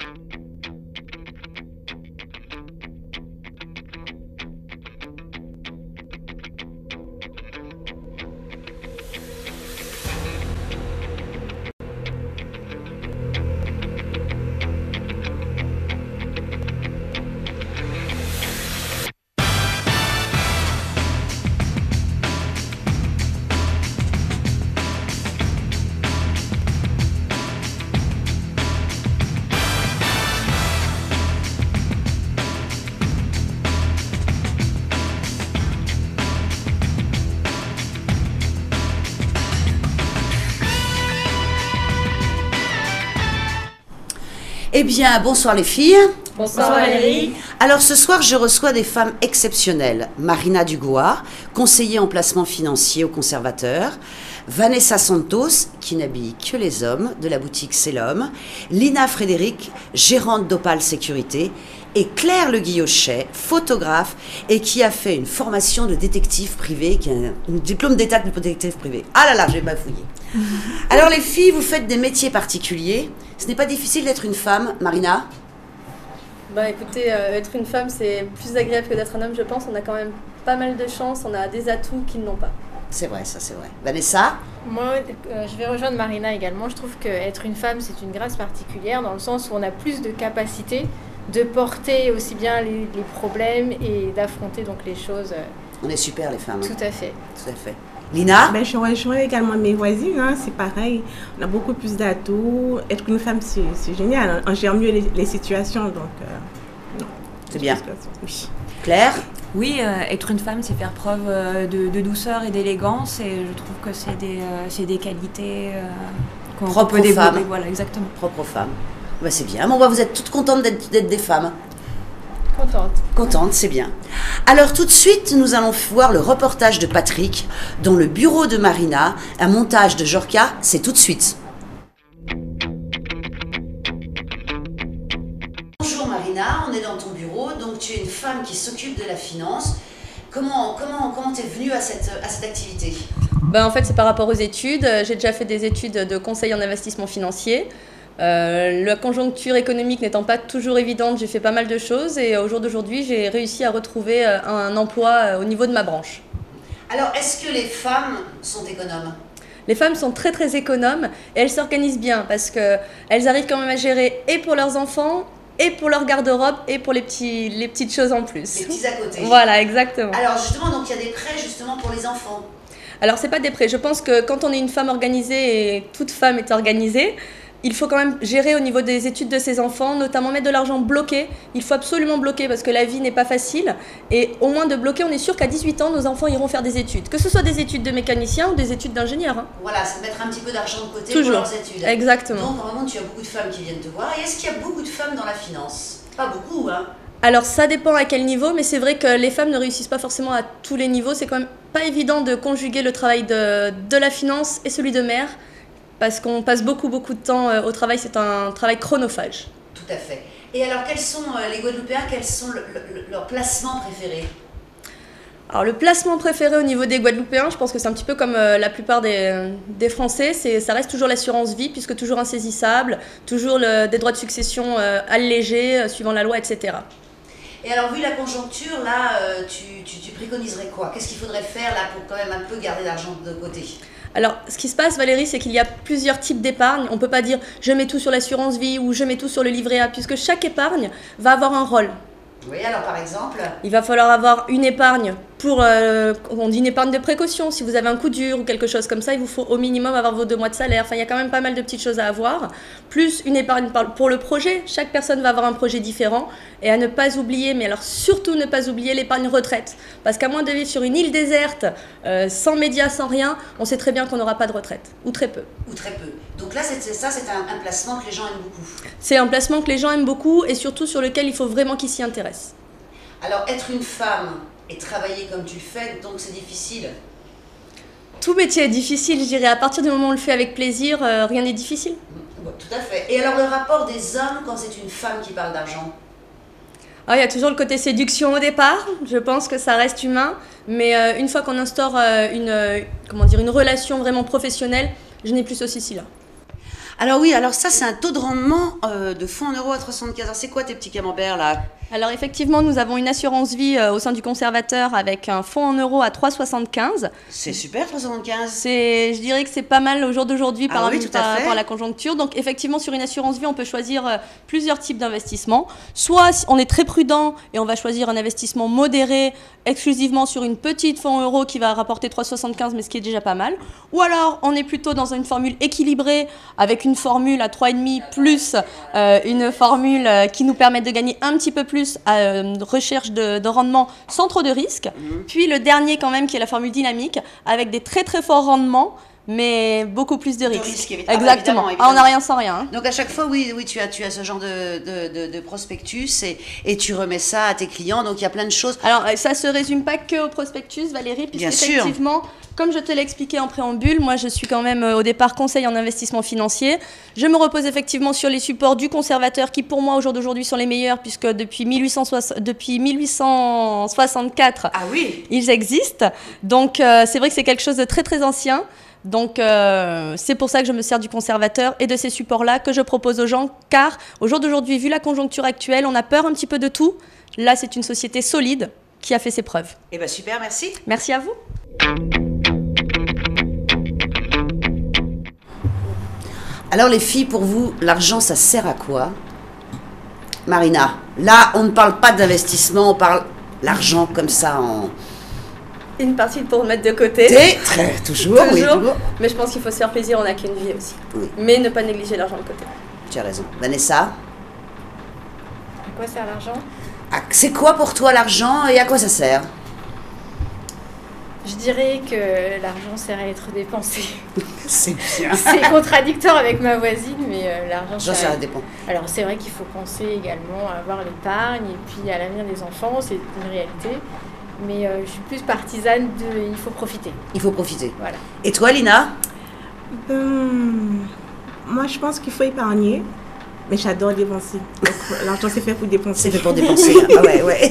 Eh bien, bonsoir les filles. Bonsoir Valérie. Alors ce soir, je reçois des femmes exceptionnelles. Marina Dugois, conseiller en placement financier au conservateur. Vanessa Santos, qui n'habille que les hommes, de la boutique C'est l'Homme. Lina Frédéric, gérante d'Opal Sécurité. Et Claire Le Guillochet, photographe, et qui a fait une formation de détective privé, qui a un diplôme d'état de détective privé. Ah là là, j'ai bafouillé. Alors les filles, vous faites des métiers particuliers. Ce n'est pas difficile d'être une femme, Marina ? Bah écoutez, être une femme c'est plus agréable que d'être un homme, je pense. On a quand même pas mal de chance, on a des atouts qu'ils n'ont pas. C'est vrai, ça c'est vrai. Vanessa ? Moi, je vais rejoindre Marina également. Je trouve qu'être une femme, c'est une grâce particulière dans le sens où on a plus de capacité de porter aussi bien les problèmes et d'affronter donc les choses. On est super les femmes. Tout à fait. Tout à fait. Lina ? Je rejoins également mes voisines, hein, c'est pareil. On a beaucoup plus d'atouts. Être une femme, c'est génial. On gère mieux les situations, donc non. C'est bien. Oui. Claire ? Oui, être une femme, c'est faire preuve de douceur et d'élégance, et je trouve que c'est des qualités qu'on peut développer. Femmes. Voilà, exactement. Propre aux femmes. Bah, c'est bien. Bon, bah, vous êtes toutes contentes d'être des femmes. Contente. Contente, c'est bien. Alors tout de suite, nous allons voir le reportage de Patrick dans le bureau de Marina, un montage de Jorka, c'est tout de suite. Bonjour Marina, on est dans ton bureau, donc tu es une femme qui s'occupe de la finance. Comment t'es venue à cette activité ? En fait c'est par rapport aux études. J'ai déjà fait des études de conseil en investissement financier. La conjoncture économique n'étant pas toujours évidente, j'ai fait pas mal de choses et au jour d'aujourd'hui, j'ai réussi à retrouver un emploi au niveau de ma branche. Alors, est-ce que les femmes sont économes ? Les femmes sont très très économes et elles s'organisent bien parce qu'elles arrivent quand même à gérer et pour leurs enfants et pour leur garde-robe et pour les petites choses en plus. Les petits à côté. Voilà, exactement. Alors justement, donc il y a des prêts justement pour les enfants. Alors c'est pas des prêts, je pense que quand on est une femme organisée et toute femme est organisée, il faut quand même gérer au niveau des études de ses enfants, notamment mettre de l'argent bloqué. Il faut absolument bloquer parce que la vie n'est pas facile. Et au moins de bloquer, on est sûr qu'à 18 ans, nos enfants iront faire des études. Que ce soit des études de mécanicien ou des études d'ingénieur. Hein. Voilà, c'est mettre un petit peu d'argent de côté Toujours. pour leurs études. Exactement. Donc vraiment, tu as beaucoup de femmes qui viennent te voir. Et est-ce qu'il y a beaucoup de femmes dans la finance ? Pas beaucoup, hein ? Alors ça dépend à quel niveau, mais c'est vrai que les femmes ne réussissent pas forcément à tous les niveaux. C'est quand même pas évident de conjuguer le travail de la finance et celui de mère. Parce qu'on passe beaucoup de temps au travail, c'est un travail chronophage. Tout à fait. Et alors, quels sont les Guadeloupéens, quels sont leurs placements préférés ? Alors, le placement préféré au niveau des Guadeloupéens, je pense que c'est un petit peu comme la plupart des Français, ça reste toujours l'assurance vie, puisque toujours insaisissable, toujours des droits de succession allégés, suivant la loi, etc. Et alors, vu la conjoncture, là, tu préconiserais quoi ? Qu'est-ce qu'il faudrait faire là pour quand même un peu garder l'argent de côté ? Alors, ce qui se passe, Valérie, c'est qu'il y a plusieurs types d'épargne. On ne peut pas dire « je mets tout sur l'assurance vie » ou « je mets tout sur le livret A », puisque chaque épargne va avoir un rôle. Oui, alors par exemple ? Il va falloir avoir une épargne pour, on dit une épargne de précaution. Si vous avez un coup dur ou quelque chose comme ça, il vous faut au minimum avoir vos 2 mois de salaire. Enfin, il y a quand même pas mal de petites choses à avoir. Plus une épargne pour le projet. Chaque personne va avoir un projet différent. Et à ne pas oublier, mais alors surtout ne pas oublier l'épargne retraite. Parce qu'à moins de vivre sur une île déserte, sans médias, sans rien, on sait très bien qu'on n'aura pas de retraite. Ou très peu. Ou très peu. Donc là, c'est un placement que les gens aiment beaucoup. C'est un placement que les gens aiment beaucoup et surtout sur lequel il faut vraiment qu'ils s'y intéressent. Alors, être une femme et travailler comme tu le fais, donc c'est difficile. Tout métier est difficile, je dirais. À partir du moment où on le fait avec plaisir, rien n'est difficile. Bon, tout à fait. Et alors, le rapport des hommes quand c'est une femme qui parle d'argent ? Il y a toujours le côté séduction au départ, je pense que ça reste humain, mais une fois qu'on instaure une relation vraiment professionnelle, je n'ai plus ce souci-là. Alors oui, alors ça c'est un taux de rendement de fonds en euros à 3,75. Alors c'est quoi tes petits camemberts là? Alors effectivement, nous avons une assurance vie au sein du conservateur avec un fonds en euros à 3,75. C'est super 3,75. Je dirais que c'est pas mal au jour d'aujourd'hui par oui, tout à fait. rapport à la conjoncture. Donc effectivement, sur une assurance vie, on peut choisir plusieurs types d'investissements. Soit on est très prudent et on va choisir un investissement modéré exclusivement sur une petite fonds en euros qui va rapporter 3,75, mais ce qui est déjà pas mal. Ou alors on est plutôt dans une formule équilibrée avec une formule à 3,5 plus une formule qui nous permet de gagner un petit peu plus à recherche de rendement sans trop de risques. Puis le dernier quand même qui est la formule dynamique avec des très très forts rendements mais beaucoup plus de risques. Exactement. Évidemment. On n'a rien sans rien. Hein. Donc à chaque fois, oui, tu as ce genre de prospectus et tu remets ça à tes clients. Donc il y a plein de choses. Alors ça se résume pas que au prospectus, Valérie, puisqu'effectivement, comme je te l'ai expliqué en préambule, moi je suis quand même au départ conseil en investissement financier. Je me repose effectivement sur les supports du conservateur qui pour moi au jour d'aujourd'hui sont les meilleurs puisque depuis 1864, ils existent. Donc c'est vrai que c'est quelque chose de très très ancien. Donc c'est pour ça que je me sers du conservateur et de ces supports-là que je propose aux gens, car au jour d'aujourd'hui, vu la conjoncture actuelle, on a peur un petit peu de tout. Là, c'est une société solide qui a fait ses preuves. Eh bien super, merci. Merci à vous. Alors les filles, pour vous, l'argent, ça sert à quoi? Marina, là, on ne parle pas d'investissement, on parle l'argent comme ça en... Une partie pour mettre de côté. Toujours. Oui, toujours. Mais je pense qu'il faut se faire plaisir, on n'a qu'une vie aussi. Oui. Mais ne pas négliger l'argent de côté. Tu as raison. Vanessa? À quoi sert l'argent? C'est quoi pour toi l'argent et à quoi ça sert? Je dirais que l'argent sert à être dépensé. C'est bien. C'est contradictoire avec ma voisine, mais l'argent ça dépend. Alors c'est vrai qu'il faut penser également à avoir l'épargne et puis à l'avenir des enfants, c'est une réalité. Mais je suis plus partisane de il faut profiter. Il faut profiter. Voilà. Et toi, Lina? Moi, je pense qu'il faut épargner, mais j'adore dépenser. Donc, l'argent, c'est fait pour dépenser. C'est fait pour dépenser. Ah ouais.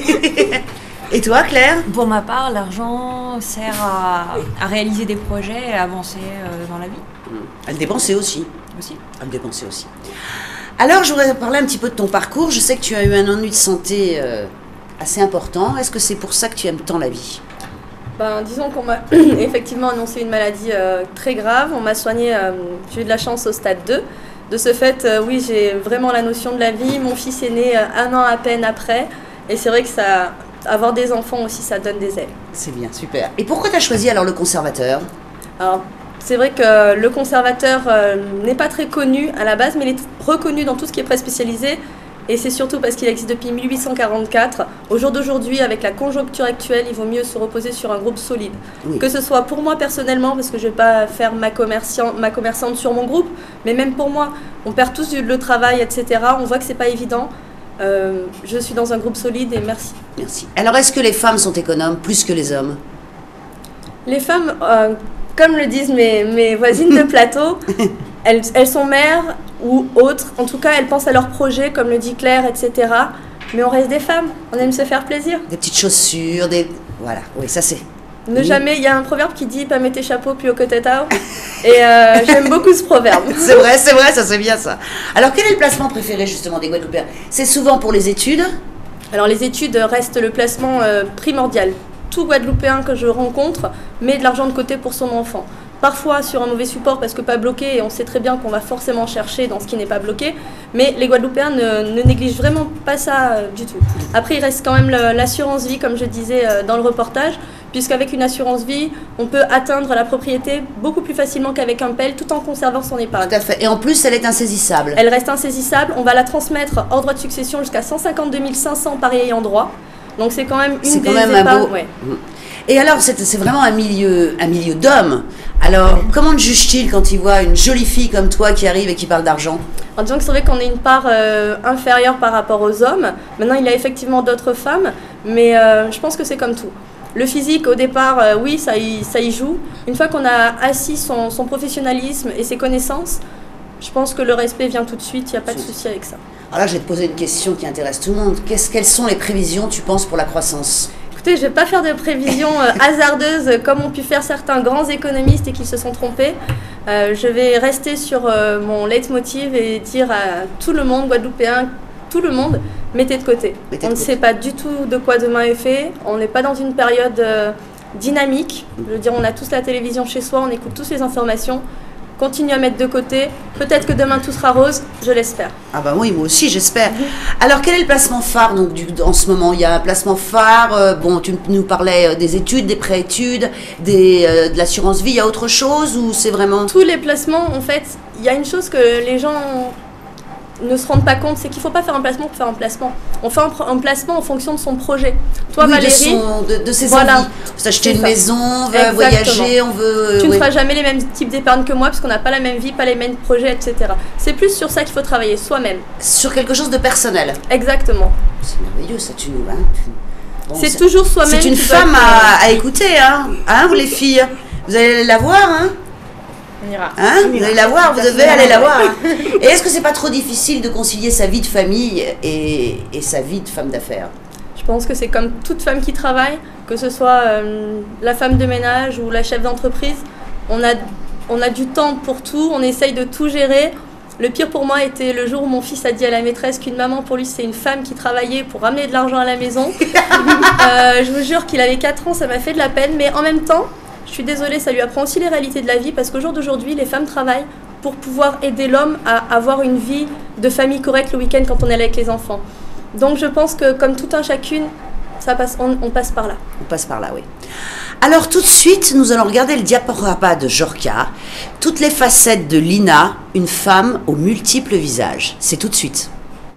Et toi, Claire? Pour ma part, l'argent sert à réaliser des projets et à avancer dans la vie. À le dépenser aussi. À le dépenser aussi. Alors, je voudrais parler un petit peu de ton parcours. Je sais que tu as eu un ennui de santé... assez important. Est-ce que c'est pour ça que tu aimes tant la vie? Disons qu'on m'a effectivement annoncé une maladie très grave. On m'a soignée, j'ai eu de la chance au stade 2. De ce fait, oui, j'ai vraiment la notion de la vie. Mon fils est né 1 an à peine après. Et c'est vrai que avoir des enfants aussi, ça donne des ailes. C'est bien, super. Et pourquoi tu as choisi alors le conservateur? Alors, c'est vrai que le conservateur n'est pas très connu à la base, mais il est reconnu dans tout ce qui est prêt spécialisé. Et c'est surtout parce qu'il existe depuis 1844. Au jour d'aujourd'hui, avec la conjoncture actuelle, il vaut mieux se reposer sur un groupe solide. Oui. Que ce soit pour moi personnellement, parce que je ne vais pas faire ma commerçante sur mon groupe, mais même pour moi, on perd tous le travail, etc. On voit que ce n'est pas évident. Je suis dans un groupe solide et merci. Merci. Alors, est-ce que les femmes sont économes plus que les hommes? Les femmes, comme le disent mes voisines de plateau, elles sont mères ou autres. En tout cas, elles pensent à leurs projets, comme le dit Claire, etc. Mais on reste des femmes, on aime se faire plaisir. Des petites chaussures, Voilà, oui, ça c'est... Jamais, il y a un proverbe qui dit « pas mettre tes chapeaux puis au côté tao ». Et j'aime beaucoup ce proverbe. C'est vrai, ça c'est bien ça. Alors, quel est le placement préféré justement des Guadeloupéens? C'est souvent pour les études? Alors, les études restent le placement primordial. Tout Guadeloupéen que je rencontre met de l'argent de côté pour son enfant. Parfois sur un mauvais support parce que pas bloqué, et on sait très bien qu'on va forcément chercher dans ce qui n'est pas bloqué, mais les Guadeloupéens ne négligent vraiment pas ça du tout. Après, il reste quand même l'assurance vie, comme je disais dans le reportage, puisqu'avec une assurance vie, on peut atteindre la propriété beaucoup plus facilement qu'avec un PEL, tout en conservant son épargne. Tout à fait. Et en plus, elle est insaisissable. Elle reste insaisissable. On va la transmettre hors droit de succession jusqu'à 152 500 par ayant droit. Donc c'est quand même une des épargnes. Ouais. Et alors, c'est vraiment un milieu d'hommes. Alors, comment te juge-t-il quand il voit une jolie fille comme toi qui arrive et qui parle d'argent? En disant que c'est vrai qu'on est une part inférieure par rapport aux hommes. Maintenant, il y a effectivement d'autres femmes, mais je pense que c'est comme tout. Le physique, au départ, oui, ça y joue. Une fois qu'on a assis son professionnalisme et ses connaissances, je pense que le respect vient tout de suite, il n'y a pas de souci avec ça. Alors là, je vais te poser une question qui intéresse tout le monde. Quelles sont les prévisions, tu penses, pour la croissance? Écoutez, je ne vais pas faire de prévisions hasardeuses comme ont pu faire certains grands économistes et qui se sont trompés. Je vais rester sur mon leitmotiv et dire à tout le monde, Guadeloupéen, tout le monde, mettez de côté. On ne sait pas du tout de quoi demain est fait. On n'est pas dans une période dynamique. Je veux dire, on a tous la télévision chez soi, on écoute tous les informations. Continue à mettre de côté. Peut-être que demain tout sera rose, je l'espère. Ah bah oui, moi aussi j'espère. Alors quel est le placement phare donc, en ce moment? Il y a un placement phare, bon tu nous parlais des études, des pré-études, de l'assurance vie, il y a autre chose ou c'est vraiment... Tous les placements, en fait, il y a une chose que les gens ne se rendent pas compte, c'est qu'il ne faut pas faire un placement pour faire un placement. On fait un placement en fonction de son projet. Toi, oui, Valérie, de ses voilà, envies. On veut s'acheter une maison, on veut voyager, on veut... Tu ne feras jamais les mêmes types d'épargne que moi, parce qu'on n'a pas la même vie, pas les mêmes projets, etc. C'est plus sur ça qu'il faut travailler, soi-même. Sur quelque chose de personnel. Exactement. C'est merveilleux, ça, tu nous... Hein, bon, c'est toujours soi-même. C'est une femme à écouter, hein, vous les filles. Vous allez la voir, hein. On ira. Hein, vous allez la voir, vous devez aller la voir. Hein. Et est-ce que c'est pas trop difficile de concilier sa vie de famille et sa vie de femme d'affaires? Je pense que c'est comme toute femme qui travaille, que ce soit la femme de ménage ou la chef d'entreprise. On a du temps pour tout, on essaye de tout gérer. Le pire pour moi était le jour où mon fils a dit à la maîtresse qu'une maman pour lui c'est une femme qui travaillait pour ramener de l'argent à la maison. Je vous jure qu'il avait 4 ans, ça m'a fait de la peine, mais en même temps, je suis désolée, ça lui apprend aussi les réalités de la vie parce qu'au jour d'aujourd'hui, les femmes travaillent pour pouvoir aider l'homme à avoir une vie de famille correcte le week-end quand on est avec les enfants. Donc je pense que comme tout un chacune, ça passe, on passe par là. On passe par là, oui. Alors tout de suite, nous allons regarder le diaporama de Jorka, toutes les facettes de Lina, une femme aux multiples visages. C'est tout de suite.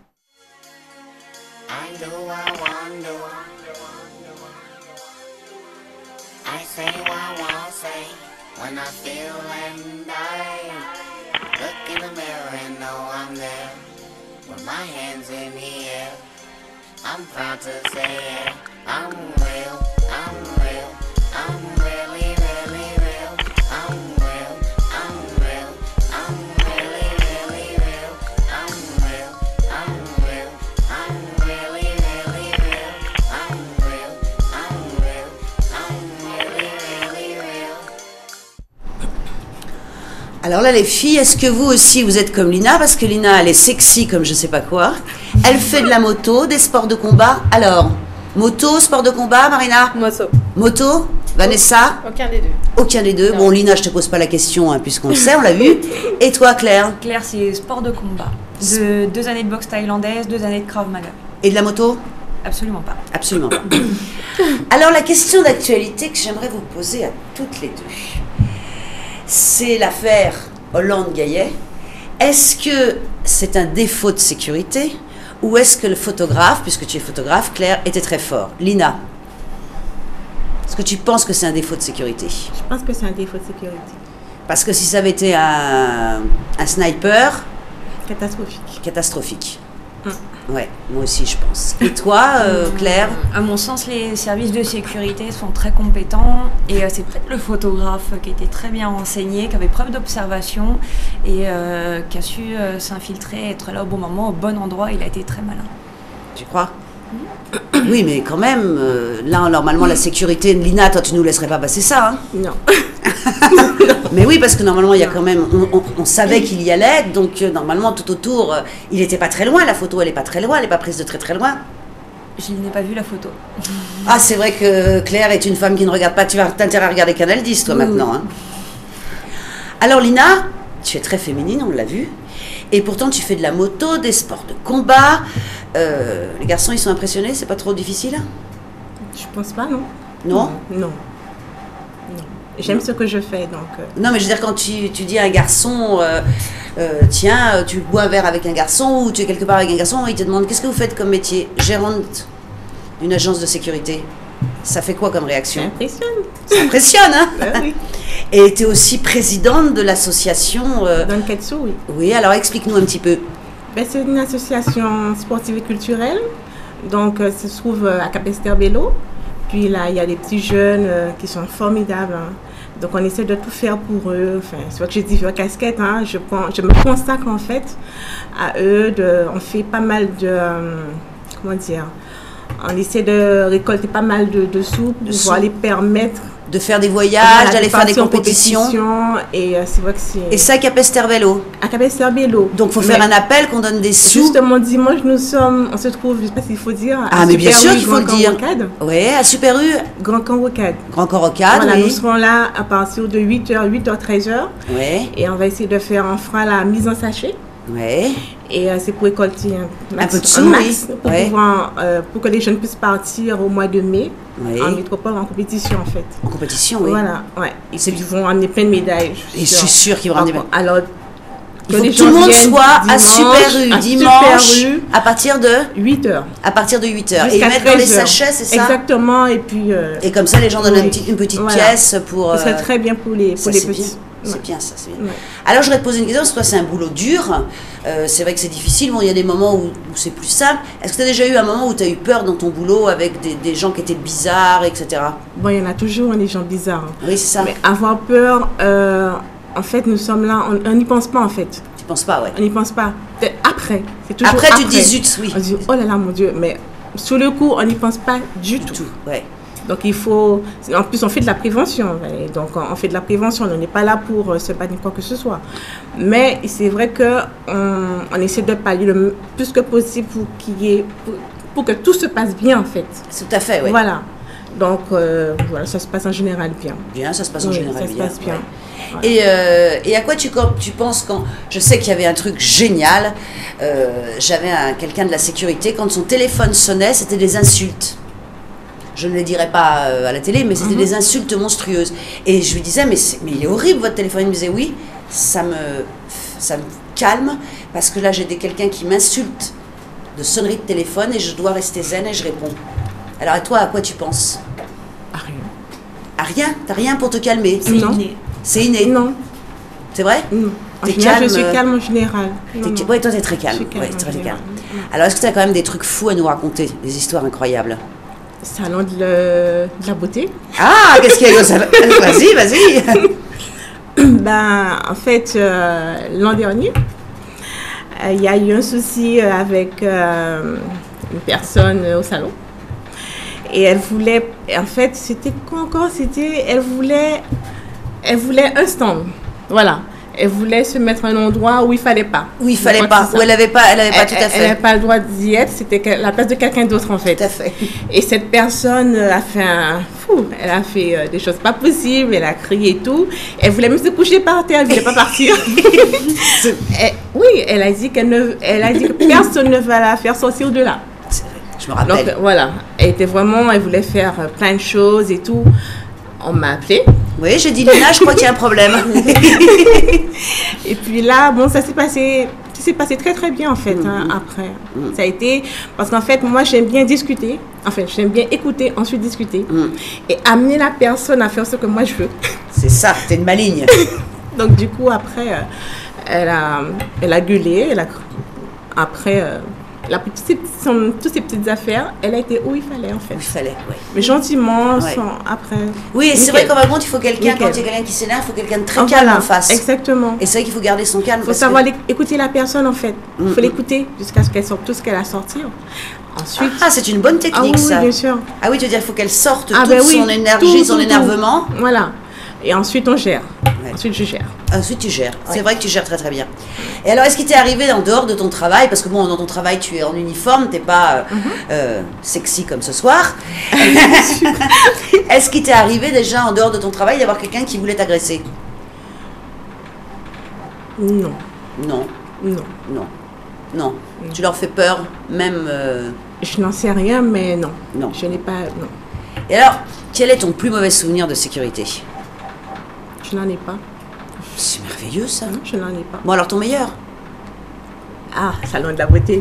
I'm proud to say it. I'm real, I'm real, I'm really, really real. I'm real, I'm real, I'm really, really real. I'm real, I'm real, I'm really, really real. I'm real, I'm real, I'm really, really real. Alors là les filles, est-ce que vous aussi vous êtes comme Lina? Parce que Lina elle est sexy comme je sais pas quoi. Elle fait de la moto, des sports de combat. Alors, moto, sport de combat, Marina? Moto. Moto? Vanessa? Aucun des deux. Aucun des deux. Non. Bon, Lina, je te pose pas la question, hein, puisqu'on le sait, on l'a vu. Et toi, Claire? Claire, c'est sport de combat. 2 années de boxe thaïlandaise, 2 années de Krav Maga. Et de la moto? Absolument pas. Absolument pas. Alors, la question d'actualité que j'aimerais vous poser à toutes les deux, c'est l'affaire Hollande-Gaillet. Est-ce que c'est un défaut de sécurité? Ou est-ce que le photographe, puisque tu es photographe, Claire, était très fort? Lina, est-ce que tu penses que c'est un défaut de sécurité? Je pense que c'est un défaut de sécurité. Parce que si ça avait été un sniper... Catastrophique. Catastrophique. Ouais, moi aussi je pense. Et toi, Claire? À mon sens, les services de sécurité sont très compétents et c'est peut-être le photographe qui était très bien renseigné, qui avait preuve d'observation et qui a su s'infiltrer, être là au bon moment, au bon endroit. Il a été très malin. Tu crois? Oui, mais quand même, là, normalement, la sécurité... Lina, toi, tu nous laisserais pas passer ça, hein? Non. Mais oui, parce que normalement, il y a quand même... On savait qu'il y allait, donc normalement, tout autour, il n'était pas très loin. La photo, elle n'est pas très loin, elle n'est pas prise de très très loin. Je n'ai pas vu la photo. Ah, c'est vrai que Claire est une femme qui ne regarde pas... Tu as intérêt à regarder Canal 10, toi, maintenant. Hein. Alors, Lina, tu es très féminine, on l'a vu. Et pourtant, tu fais de la moto, des sports de combat. Les garçons, ils sont impressionnés, c'est pas trop difficile? Je pense pas, non. Non? Non. J'aime ce que je fais, donc... Non, mais je veux dire, quand tu dis à un garçon, tiens, tu bois un verre avec un garçon, ou tu es quelque part avec un garçon, il te demande, qu'est-ce que vous faites comme métier? Gérante d'une agence de sécurité. Ça fait quoi comme réaction? Ça impressionne. Ça impressionne, hein? Oui. Et tu es aussi présidente de l'association... Dans le Ketsu, oui. Oui, alors explique-nous un petit peu. C'est une association sportive et culturelle. Donc, ça se trouve à Capesterre-Bello. Puis là, il y a des petits jeunes qui sont formidables. Hein. Donc, on essaie de tout faire pour eux. Enfin, c'est vrai que j'ai différentes casquettes. Hein. Je me consacre en fait à eux. On fait pas mal de... comment dire? On essaie de récolter pas mal de sous pour pouvoir les permettre De faire des voyages, voilà, d'aller de faire des partir en compétitions. Et c'est vrai que c'est... Et ça, Capesterre-Bello. À Capesterre-Bello. Donc, il faut faire un appel, qu'on donne des sous. Justement, dimanche, on se trouve, je ne sais pas s'il faut dire, Ah, mais bien sûr qu'il faut le dire. Oui, à Super U. Grand Camp Rocade. Grand Camp Rocade, voilà, oui. nous serons là à partir de 8h, 13h. Oui. Et on va essayer de faire, on fera la mise en sachet. Oui. Et c'est pour récolter un peu de sous, oui. pour, pouvoir, pour que les jeunes puissent partir au mois de mai en métropole en compétition en fait. En compétition, oui. Voilà, ouais. Et ils vont amener plein de médailles. Et je suis sûre qu'ils vont ramener. Alors, il faut que tout le monde soit à Super U dimanche à partir de 8h. À partir de 8h. Et mettre dans les sachets, c'est ça? Exactement. Et puis. Et comme ça, les gens donnent une petite pièce pour. Ce serait très bien pour les petits. C'est bien ça, c'est bien. Ouais. Alors je voudrais te poser une question, parce que toi c'est un boulot dur, c'est vrai que c'est difficile, bon il y a des moments où c'est plus simple. Est-ce que tu as déjà eu un moment où tu as eu peur dans ton boulot avec des gens qui étaient bizarres, etc. Bon, il y en a toujours des gens bizarres. Oui, c'est ça. Mais avoir peur, en fait nous sommes là, on n'y pense pas en fait. Tu penses pas, ouais. On n'y pense pas. Après, c'est toujours après. Tu te dis zut, oui. On dit oh là là mon Dieu, mais sur le coup on n'y pense pas du tout. Ouais. Donc il faut, en plus on fait de la prévention, donc on fait de la prévention, on n'est pas là pour se battre quoi que ce soit. Mais c'est vrai qu'on essaie de pallier le plus que possible pour que tout se passe bien en fait. Tout à fait, oui. Voilà, donc voilà, ça se passe en général bien. Bien, ça se passe en général bien. Ça se passe bien. Ouais. Ouais. Et à quoi tu penses quand... Je sais qu'il y avait un truc génial, j'avais quelqu'un de la sécurité, quand son téléphone sonnait, c'était des insultes. Je ne les dirais pas à la télé, mais c'était des insultes monstrueuses. Et je lui disais, mais il est horrible votre téléphone. Il me disait, oui, ça me calme, parce que là j'ai quelqu'un qui m'insulte de sonnerie de téléphone et je dois rester zen et je réponds. Alors et toi, à quoi tu penses? À rien. À rien? T'as rien pour te calmer? C'est inné. C'est inné? Non. C'est vrai? Non. En général, je suis calme en général. Oui, toi t'es très calme. Ouais, très calme. Alors est-ce que tu as quand même des trucs fous à nous raconter? Des histoires incroyables? Salon de la beauté. Ah, qu'est-ce qu'il y a eu au salon? Vas-y. Ben, en fait, l'an dernier, il y a eu un souci avec une personne au salon. Et elle voulait, en fait, c'était quoi encore? Elle voulait un stand. Voilà. Elle voulait se mettre à un endroit où il fallait pas. Où il fallait pas. Où elle n'avait pas tout à fait. Elle n'avait pas le droit d'y être. C'était la place de quelqu'un d'autre en fait. Tout à fait. Et cette personne a fait elle a fait des choses pas possibles. Elle a crié et tout. Elle voulait même se coucher par terre. Elle voulait pas partir. Oui, elle a dit que personne ne va la faire sortir de là. Je me rappelle. Donc voilà. Elle voulait faire plein de choses et tout. On m'a appelée. Oui, j'ai dit Lina, je crois qu'il y a un problème. Et puis là, bon, ça s'est passé très très bien en fait après. Ça a été, parce qu'en fait, moi j'aime bien discuter, j'aime bien écouter, ensuite discuter et amener la personne à faire ce que moi je veux. C'est ça, t'es une maligne. Donc du coup, après, elle a gueulé, elle a pris toutes ces petites affaires, elle a été où il fallait en fait. Où il fallait, oui. Mais gentiment, après. Oui, c'est vrai qu'en fin de compte, il faut quelqu'un, quand il y a quelqu'un qui s'énerve, il faut quelqu'un de très calme en face. Exactement. Et c'est vrai qu'il faut garder son calme. Il faut savoir écouter la personne en fait. Il faut l'écouter jusqu'à ce qu'elle sorte tout ce qu'elle a sorti. Ensuite. Ah, c'est une bonne technique ça. Oui, bien sûr. Ah oui, tu veux dire, il faut qu'elle sorte toute son énergie, son énervement. Voilà. Et ensuite, on gère. Ouais. Ensuite, je gère. Ensuite, tu gères. Ouais. C'est vrai que tu gères très très bien. Et alors, est-ce qu'il t'est arrivé en dehors de ton travail, parce que bon, dans ton travail, tu es en uniforme, t'es pas sexy comme ce soir. Est-ce qu'il t'est arrivé déjà en dehors de ton travail d'avoir quelqu'un qui voulait t'agresser? Non. Non. Non. Non. Non. Tu leur fais peur, même. Je n'en sais rien, mais non. Non. Je n'ai pas. Non. Et alors, quel est ton plus mauvais souvenir de sécurité? Je n'en ai pas. C'est merveilleux ça. Non, je n'en ai pas. Bon, alors ton meilleur? Ah, salon de la beauté.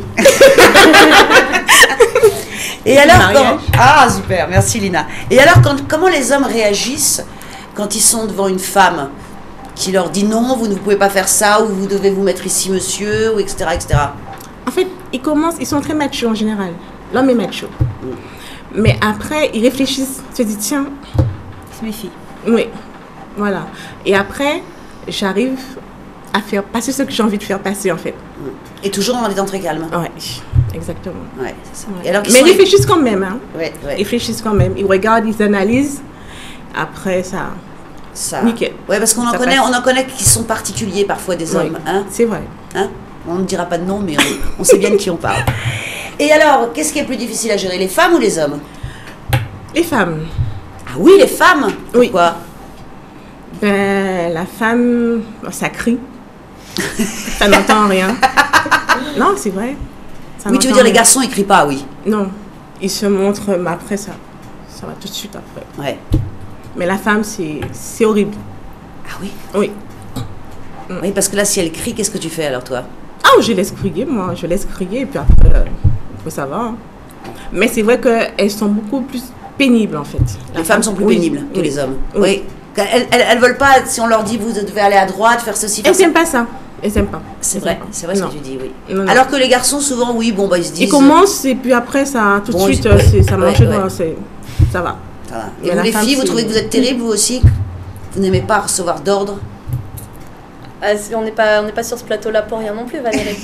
Et alors, ah super, merci Lina. Et alors, comment les hommes réagissent quand ils sont devant une femme qui leur dit non, vous ne pouvez pas faire ça, ou vous devez vous mettre ici, monsieur, ou etc., etc. En fait, ils sont très machos en général. L'homme est macho. Mais après, ils réfléchissent, ils se disent tiens. Ils se méfient. Oui. Voilà. Et après, j'arrive à faire passer ce que j'ai envie de faire passer, en fait. Et toujours en étant très calme. Oui. Exactement. Ouais, c'est ça. Ouais. Et alors, Mais ils réfléchissent quand même. Hein. Ouais, ouais. Ils réfléchissent quand même. Ils regardent, ils analysent. Après, ça. Ça. Nickel. Ouais, parce qu'on en Ça connaît, passe. on en connaît qui sont particuliers parfois des hommes. Oui, Hein, c'est vrai. hein, on ne dira pas de nom, mais on sait bien de qui on parle. Et alors, qu'est-ce qui est plus difficile à gérer, les femmes ou les hommes? Les femmes. Ah oui, les femmes. Oui. Pourquoi? Ben, la femme, ça crie. Ça n'entend rien. Non, c'est vrai. Ça Oui, tu veux n'entend dire les rien. garçons, ils crient pas, oui. Non, ils se montrent, mais après, ça va tout de suite après. Ouais. Mais la femme, c'est horrible. Ah oui. Oui. Oui, parce que là, si elle crie, qu'est-ce que tu fais alors, toi? Ah, je laisse crier, moi. Je laisse crier, et puis après, ça va. Hein. Mais c'est vrai qu'elles sont beaucoup plus pénibles, en fait. Les femmes sont plus oui, pénibles que oui. les hommes. Oui. Oui. Elles veulent pas, si on leur dit, vous devez aller à droite, faire ceci, faire Elles ça. n'aiment pas ça. Elles n'aiment pas. C'est Elles vrai, aiment pas. c'est vrai ce Non. que tu dis, oui. Non, non. Alors que les garçons, souvent, oui, bon, bah, ils se disent... Ils commencent, et puis après, ça, tout de Bon, suite, ça ouais, mange ouais. dans... Ça va. Ça va. Mais Et vous, la les femme, filles, vous c'est- trouvez que vous êtes terribles, vous aussi? Vous n'aimez pas recevoir d'ordre? On n'est pas sur ce plateau-là pour rien non plus, Valérie.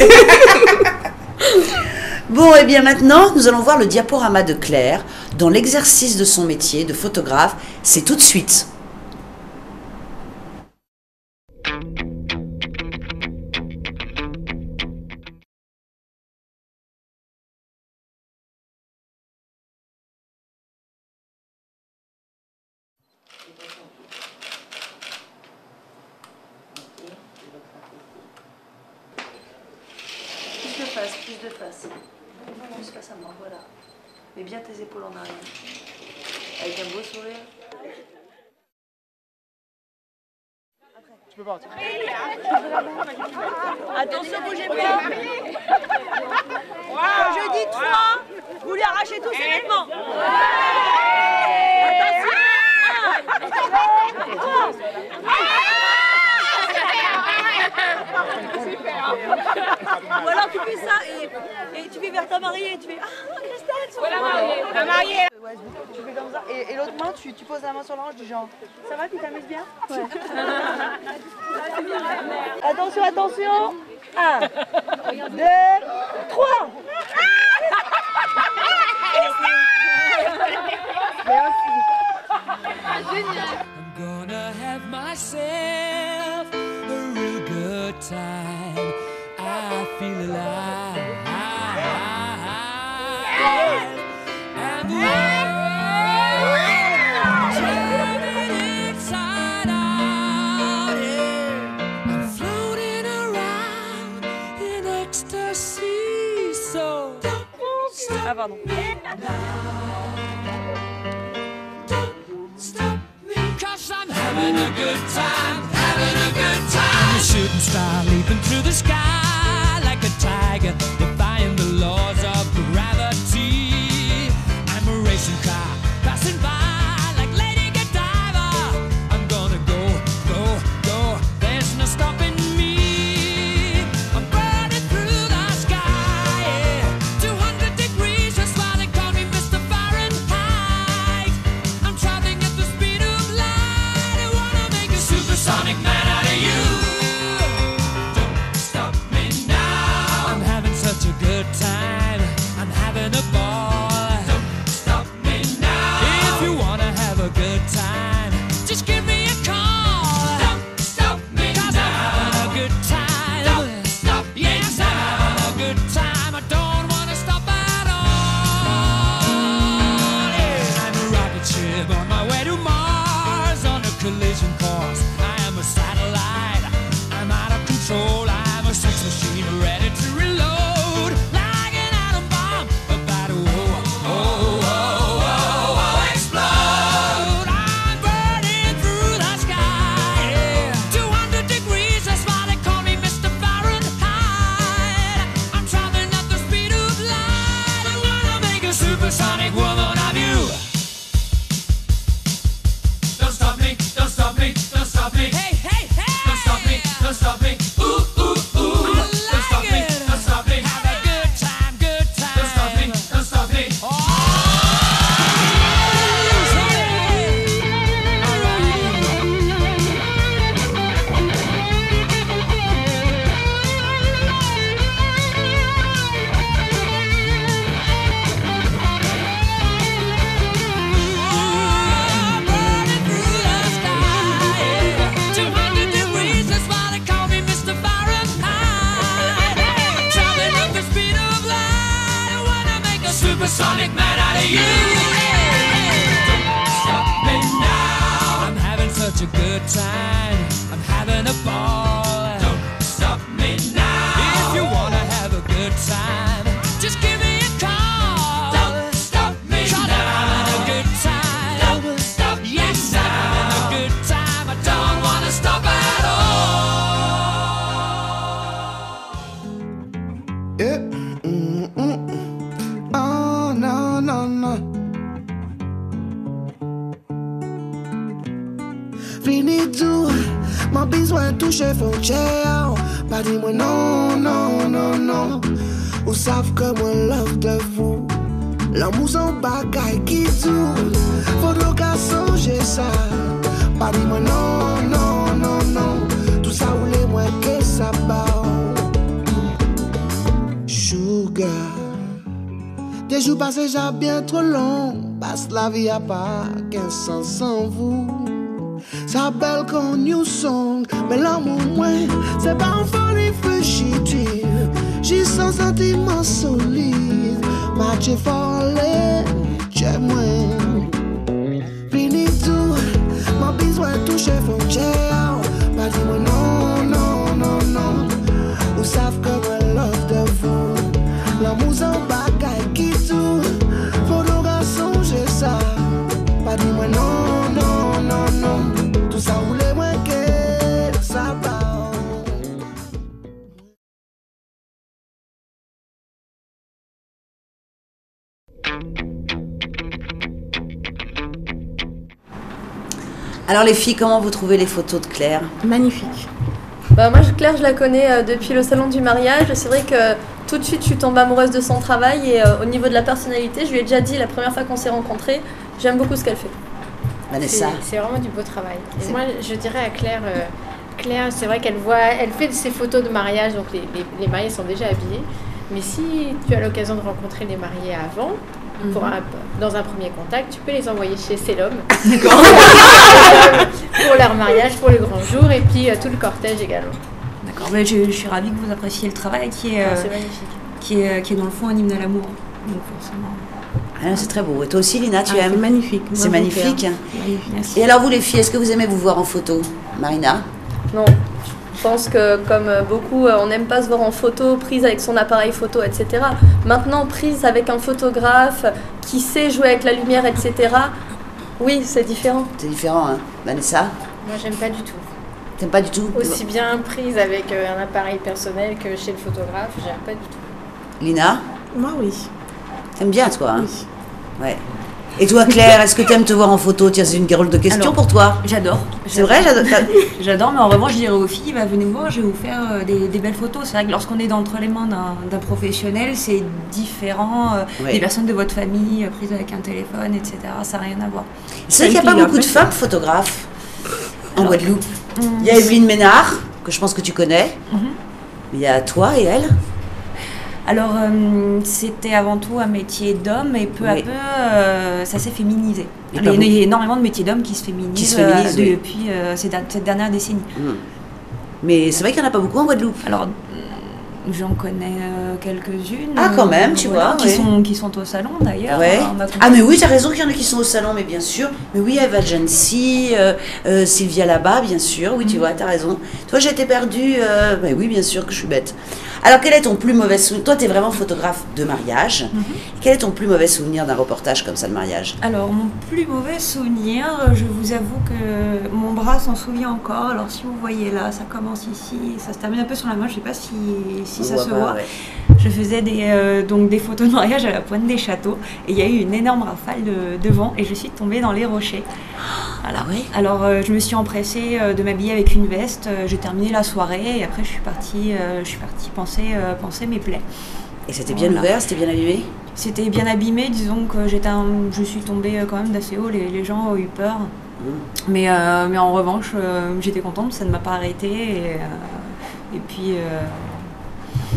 Bon, et bien maintenant, nous allons voir le diaporama de Claire dans l'exercice de son métier de photographe. C'est tout de suite. Plus de face. Plus face à moi, voilà. Mets bien tes épaules en arrière. Avec un beau sourire. Attention, bougez pas. Je dis 3, vous lui arrachez tous ses vêtements. Ou alors tu fais ça et tu fais vers ta mariée et tu fais ah Christelle, la mariée. Ouais, tu fais comme ça et l'autre main tu poses la main sur la hanche du genre ça va, tu t'amuses bien. Ouais. Attention, attention. 1, 2, 3. I'm gonna have myself a real good time. I feel alive. And the world's turning inside out. Yeah. I'm floating around in ecstasy. So don't stop. Ah pardon. Stop me, 'cause I'm having a good time, having a good time. I'm a shooting star leaping through the sky like a tiger, defying the laws of gravity. I'm a racing car passing by like Lady Godiva. I'm gonna go, go, go. There's no stopping me. I'm burning through the sky, yeah. 200 degrees, that's why they call me Mr. Fahrenheit. I'm traveling at the speed of light. I wanna make a supersonic man out of you. Don't stop me now. I'm having such a good time. I'm having a ball. Don't stop me now. If you wanna have a good time, just give me a call. Don't stop me now. I'm having a good time. Don't stop me now. Yes, I'm having a good time. I don't wanna stop at all. Yeah. I'm a rocket ship on my way to Mars on a collision course. I am a satellite. I'm out of control. I'm a sex machine ready to reload like an atom bomb about to explode. I'm burning through the sky. Yeah. 200 degrees, that's why they call me Mr. Fahrenheit. I'm traveling at the speed of light. I wanna make a supersonic woman of you. Don't stop me, don't stop me, don't stop supersonic man out of you. Don't stop me now. I'm having such a good time. I'm having a ball. Don't stop me now. If you wanna have a good time, just give me a call. Don't stop me now. I'm having a good time. Don't stop me now. I'm having a good time. I don't wanna stop at all. Yeah. Oh, no, no, no. Fini tout, m'a besoin toucher frontière. Pas dit moi non, non, non, non. Ou savent que moi love de vous. L'amour son bagaille qui tourne. Faut donc songer ça. Pas dit moi non, non, non, non. Tout ça ou les moins que ça bat. Sugar. Des jours passés j'ai bien trop long. Passe la vie à pas qu'un sens sans vous. Ça belle qu'on new song. Mais l'amour moins c'est pas un folie fugitive. J'ai son sentiment solide. Match folle, j'ai moins. Fini tout, m'a besoin toucher frontière. Pas dis moi non, non, non, non. Ou savent que moi love de vous. L'amour c'est bagaille qui tourne. Faut donc songer ça. Pas dis moi non, non, non, non. Tout ça ou les moins que ça va. Alors les filles, comment vous trouvez les photos de Claire? Magnifique. Bah, moi, Claire, je la connais depuis le salon du mariage. C'est vrai que tout de suite, je suis tombée amoureuse de son travail et au niveau de la personnalité, je lui ai déjà dit la première fois qu'on s'est rencontrés, j'aime beaucoup ce qu'elle fait. Vanessa. C'est vraiment du beau travail. Et moi, je dirais à Claire, Claire, c'est vrai elle fait ses photos de mariage, donc les mariés sont déjà habillés. Mais si tu as l'occasion de rencontrer les mariés avant, dans un premier contact, tu peux les envoyer chez Célom pour leur mariage, pour le grand jour et puis tout le cortège également. D'accord, mais je suis ravie que vous appréciez le travail qui est, c'est magnifique. qui est dans le fond un hymne à l'amour. Donc forcément. Ah, c'est très beau. Et toi aussi, Lina, tu aimes? C'est magnifique. C'est magnifique. Merci. Et alors vous les filles, est-ce que vous aimez vous voir en photo? Marina? Non, je pense que comme beaucoup, on n'aime pas se voir en photo, prise avec son appareil photo, etc. Maintenant, prise avec un photographe qui sait jouer avec la lumière, etc. Oui, c'est différent. C'est différent, hein? Vanessa? Moi, j'aime pas du tout. T'aimes pas du tout? Aussi bien prise avec un appareil personnel que chez le photographe, j'aime pas du tout. Lina? Moi, oui. T'aimes bien, toi, hein? Oui. Ouais. Et toi, Claire, est-ce que t'aimes te voir en photo? Tiens, c'est une drôle de question. Alors, pour toi. J'adore. C'est vrai, j'adore. J'adore, mais en revanche, je dirais aux filles, venez me voir, je vais vous faire des belles photos. C'est vrai que lorsqu'on est entre les mains d'un professionnel, c'est différent des personnes de votre famille prises avec un téléphone, etc. Ça n'a rien à voir. C'est vrai qu'il n'y a pas beaucoup de femmes photographes en Guadeloupe. Il y a Evelyne Ménard, que je pense que tu connais. Il y a toi et elle. Alors, c'était avant tout un métier d'homme et peu à peu, ça s'est féminisé. Il y a énormément de métiers d'hommes qui se féminisent, depuis cette dernière décennie. Mais c'est vrai qu'il n'y en a pas beaucoup en Guadeloupe. Alors, j'en connais quelques-unes. Ah, quand même, tu vois. Qui sont au salon d'ailleurs. Ouais. Ah, mais oui, tu as raison qu'il y en a qui sont au salon, mais bien sûr. Mais oui, Eva Jancy, Sylvia là-bas, bien sûr. Oui, tu vois, tu as raison. Toi, j'ai été perdue. Mais oui, bien sûr que je suis bête. Alors, quel est ton plus mauvais souvenir? Toi, tu es vraiment photographe de mariage. Quel est ton plus mauvais souvenir d'un reportage comme ça de mariage? Alors, mon plus mauvais souvenir, je vous avoue que mon bras s'en souvient encore. Alors, si vous voyez là, ça commence ici, ça se termine un peu sur la main. Je ne sais pas si ça se voit. Ouais. Je faisais des photos de mariage à la Pointe des Châteaux et il y a eu une énorme rafale de vent et je suis tombée dans les rochers. Voilà. Oui. Alors, je me suis empressée de m'habiller avec une veste. J'ai terminé la soirée et après, je suis partie penser mes plaies. Et c'était bien ouvert, c'était bien abîmé? C'était bien abîmé, disons que je suis tombée quand même d'assez haut, les gens ont eu peur. Mais en revanche, j'étais contente, ça ne m'a pas arrêtée. Et puis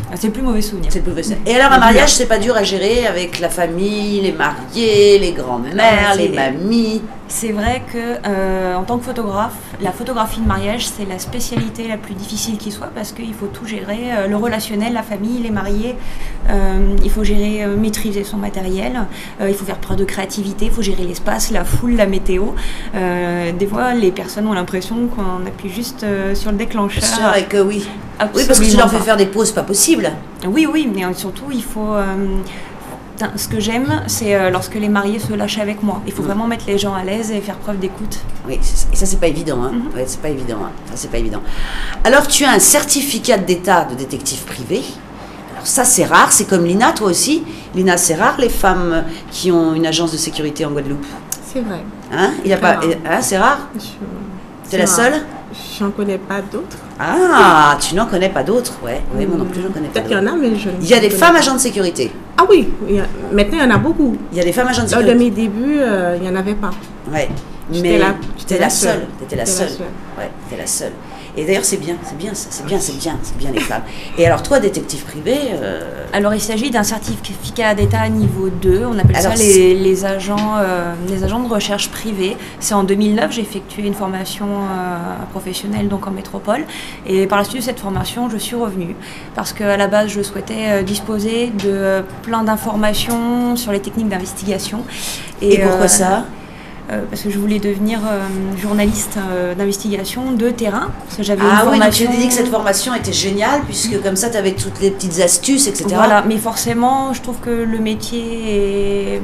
C'est le plus mauvais souvenir. C'est le plus mauvais souvenir. Et alors, un mariage, c'est pas dur à gérer avec la famille, les mariés, les grands-mères, les mamies. C'est vrai que en tant que photographe, la photographie de mariage, c'est la spécialité la plus difficile qui soit parce qu'il faut tout gérer, le relationnel, la famille, les mariés. Il faut gérer, maîtriser son matériel. Il faut faire preuve de créativité. Il faut gérer l'espace, la foule, la météo. Des fois, les personnes ont l'impression qu'on appuie juste sur le déclencheur. C'est vrai que oui. Absolument oui, parce que tu leur fais pas. faire des pauses pas possibles. Oui, mais surtout, il faut... ce que j'aime, c'est lorsque les mariés se lâchent avec moi. Il faut vraiment mettre les gens à l'aise et faire preuve d'écoute. Oui, et ça, c'est pas évident. Hein. Ouais, c'est pas évident. Hein. Ça, c'est pas évident. Alors, tu as un certificat d'état de détective privé. Alors, ça, c'est rare. C'est comme Lina, toi aussi. Lina, c'est rare, les femmes qui ont une agence de sécurité en Guadeloupe. C'est vrai. Hein? Il y a pas... Hein, c'est rare? T'es la seule? J'en connais pas d'autres. Ah, tu n'en connais pas d'autres? Ouais, oui, moi non plus, j'en connais pas d'autres. Peut-être qu'il y en a, mais je ne Il y a des femmes agents de sécurité. Ah oui, maintenant il y en a beaucoup. Il y a des femmes agents de sécurité. Lors de mes débuts, il n'y en avait pas. Ouais, mais t'es la seule. T'étais la seule. Ouais, t'es la seule. Et d'ailleurs, c'est bien les femmes. Et alors, toi, détective privé... Alors, il s'agit d'un certificat d'état niveau 2. On appelle ça les agents de recherche privés. C'est en 2009, j'ai effectué une formation professionnelle donc en métropole. Et par la suite de cette formation, je suis revenue. Parce qu'à la base, je souhaitais disposer de plein d'informations sur les techniques d'investigation. Et pourquoi ça ? Parce que je voulais devenir journaliste d'investigation de terrain. Parce que j'avais une formation... oui, donc tu t'es dit que cette formation était géniale, puisque comme ça, tu avais toutes les petites astuces, etc. Voilà, mais forcément, je trouve que le métier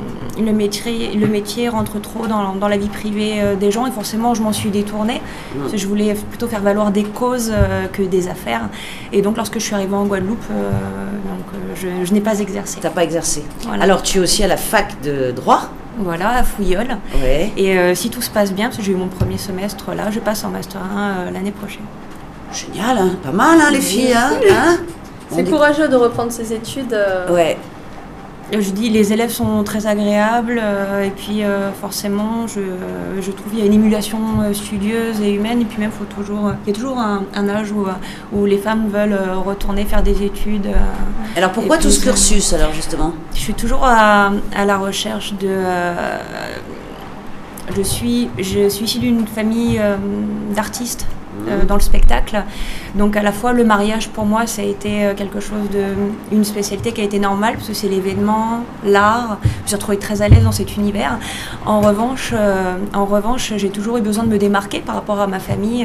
rentre trop dans la vie privée des gens, et forcément, je m'en suis détournée. Parce que je voulais plutôt faire valoir des causes que des affaires. Et donc, lorsque je suis arrivée en Guadeloupe, je n'ai pas exercé. Tu n'as pas exercé. Voilà. Alors, tu es aussi à la fac de droit ? Voilà, à Fouilleul. Ouais. Et si tout se passe bien, parce que j'ai eu mon premier semestre là, je passe en Master 1 l'année prochaine. Génial, hein, pas mal, hein, les filles. Hein c'est courageux de reprendre ses études. Ouais. Je dis, les élèves sont très agréables et puis forcément, je trouve qu'il y a une émulation studieuse et humaine. Et puis même, il y a toujours un âge où les femmes veulent retourner faire des études. Alors pourquoi tout ce cursus, alors justement ? Je suis toujours à la recherche de... Je suis issue d'une famille d'artistes. Dans le spectacle, donc à la fois le mariage pour moi ça a été quelque chose une spécialité qui a été normale parce que c'est l'événement, l'art, je me suis retrouvée très à l'aise dans cet univers. En revanche j'ai toujours eu besoin de me démarquer par rapport à ma famille,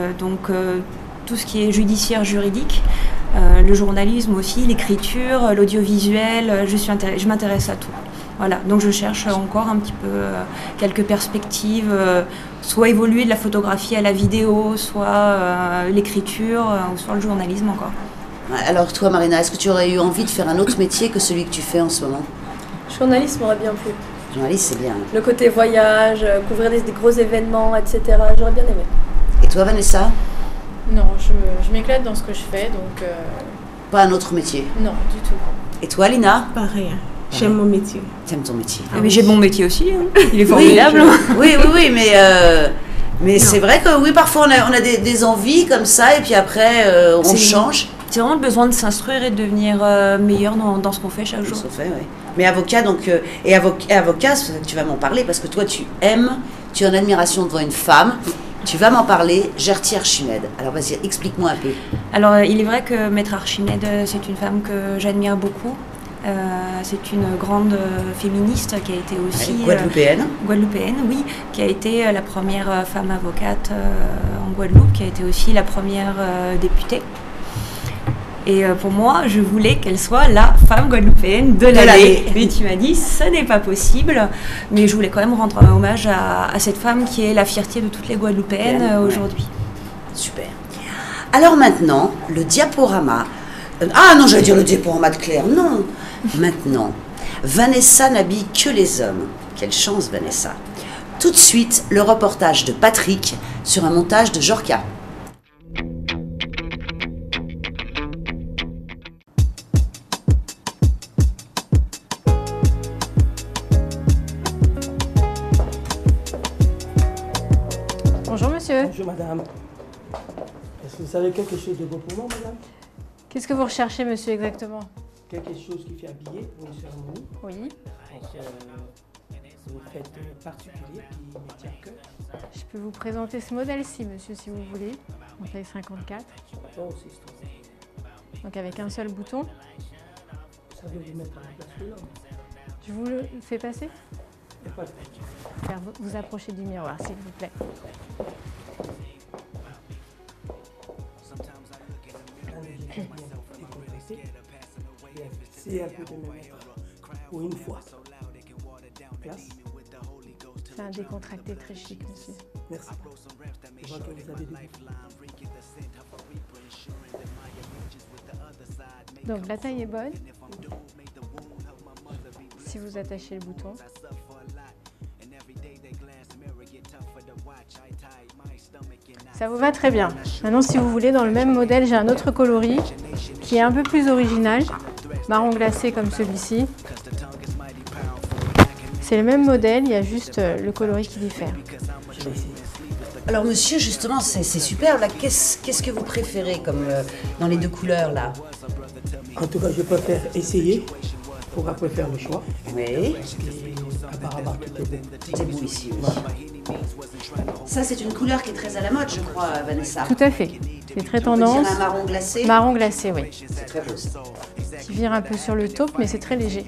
tout ce qui est judiciaire, juridique, le journalisme aussi, l'écriture, l'audiovisuel, je m'intéresse à tout. Voilà, donc je cherche encore un petit peu quelques perspectives, soit évoluer de la photographie à la vidéo, soit l'écriture, ou soit le journalisme encore. Alors toi Marina, est-ce que tu aurais eu envie de faire un autre métier que celui que tu fais en ce moment ? Journalisme m'aurait bien plu. Journaliste, c'est bien. Le côté voyage, couvrir des gros événements, etc. J'aurais bien aimé. Et toi Vanessa ? Non, je m'éclate dans ce que je fais, donc... Pas un autre métier ? Non, du tout. Et toi Lina ? Pareil. J'aime mon métier. T'aimes ton métier. Mais j'ai mon métier aussi, hein. Il est formidable. Oui, mais c'est vrai que oui, parfois on a des envies comme ça et puis après on change. C'est vraiment le besoin de s'instruire et de devenir meilleur dans ce qu'on fait chaque jour. Ce qu'on fait, oui. Mais avocat, donc, avocat, tu vas m'en parler parce que toi tu es en admiration devant une femme. Tu vas m'en parler, Gertie Archimède. Alors vas-y, explique-moi un peu. Alors il est vrai que Maître Archimède, c'est une femme que j'admire beaucoup. C'est une grande féministe qui a été aussi... Guadeloupéenne. Guadeloupéenne, oui. Qui a été la première femme avocate en Guadeloupe, qui a été aussi la première députée. Et pour moi, je voulais qu'elle soit la femme guadeloupéenne de l'année. Mais tu m'as dit, ce n'est pas possible. Mais je voulais quand même rendre hommage à cette femme qui est la fierté de toutes les Guadeloupéennes aujourd'hui. Super. Alors maintenant, le diaporama... Ah non, j'allais dire le diaporama de Claire. Non. Maintenant, Vanessa n'habille que les hommes. Quelle chance, Vanessa. Tout de suite, le reportage de Patrick sur un montage de Jorka. Bonjour monsieur. Bonjour madame. Est-ce que vous savez quelque chose de beau pour moi, madame ? Qu'est-ce que vous recherchez, monsieur, exactement? Quelque chose qui fait habiller pour une cérémonie. Oui. Vous faites particulier qui me tient à cœur. Je peux vous présenter ce modèle-ci, monsieur, si vous voulez. En taille 54. Oh, c'est tout. Donc avec un seul bouton. Ça veut vous mettre à la place de l'homme. Je vous le fais passer? Il n'y a pas de problème. Vous approchez du miroir, s'il vous plaît. C'est un peu de me mettre pour une fois. Place. C'est un décontracté très chic, monsieur. Merci. Je vois que vous avez des... Donc la taille est bonne. Si vous attachez le bouton. Ça vous va très bien. Maintenant, si vous voulez, dans le même modèle, j'ai un autre coloris qui est un peu plus original, marron glacé comme celui-ci. C'est le même modèle, il y a juste le coloris qui diffère. Alors monsieur, justement, c'est superbe là. Qu'est-ce que vous préférez comme dans les deux couleurs là? En tout cas, je préfère essayer pour après faire le choix. Oui. Et apparemment, tout est bon. Tout est beau ici, oui. Ça, c'est une couleur qui est très à la mode, je crois, Vanessa. Tout à fait. C'est très On peut tendance. dire un marron glacé. Marron glacé, oui. C'est très beau ça. Qui vire un peu sur le taupe, mais c'est très léger.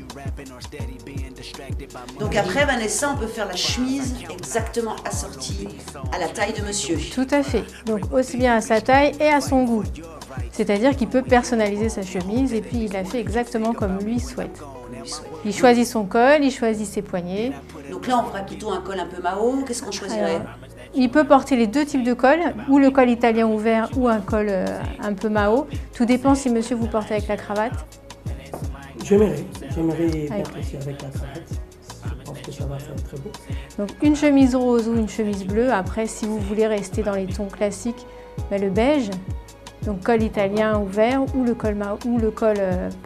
Donc après, Vanessa, on peut faire la chemise exactement assortie à la taille de monsieur. Tout à fait. Donc aussi bien à sa taille et à son goût. C'est-à-dire qu'il peut personnaliser sa chemise et puis il la fait exactement comme lui souhaite. Il choisit son col, il choisit ses poignets. Donc là, on ferait plutôt un col un peu Mao. Qu'est-ce qu'on choisirait? Il peut porter les deux types de cols, ou le col italien ouvert ou un col un peu Mao. Tout dépend si monsieur vous portez avec la cravate. J'aimerais mettre aussi avec la cravate. Je pense que ça va faire très beau. Donc une chemise rose ou une chemise bleue. Après, si vous voulez rester dans les tons classiques, le beige. Donc col italien ouvert ou le col Mao, ou le col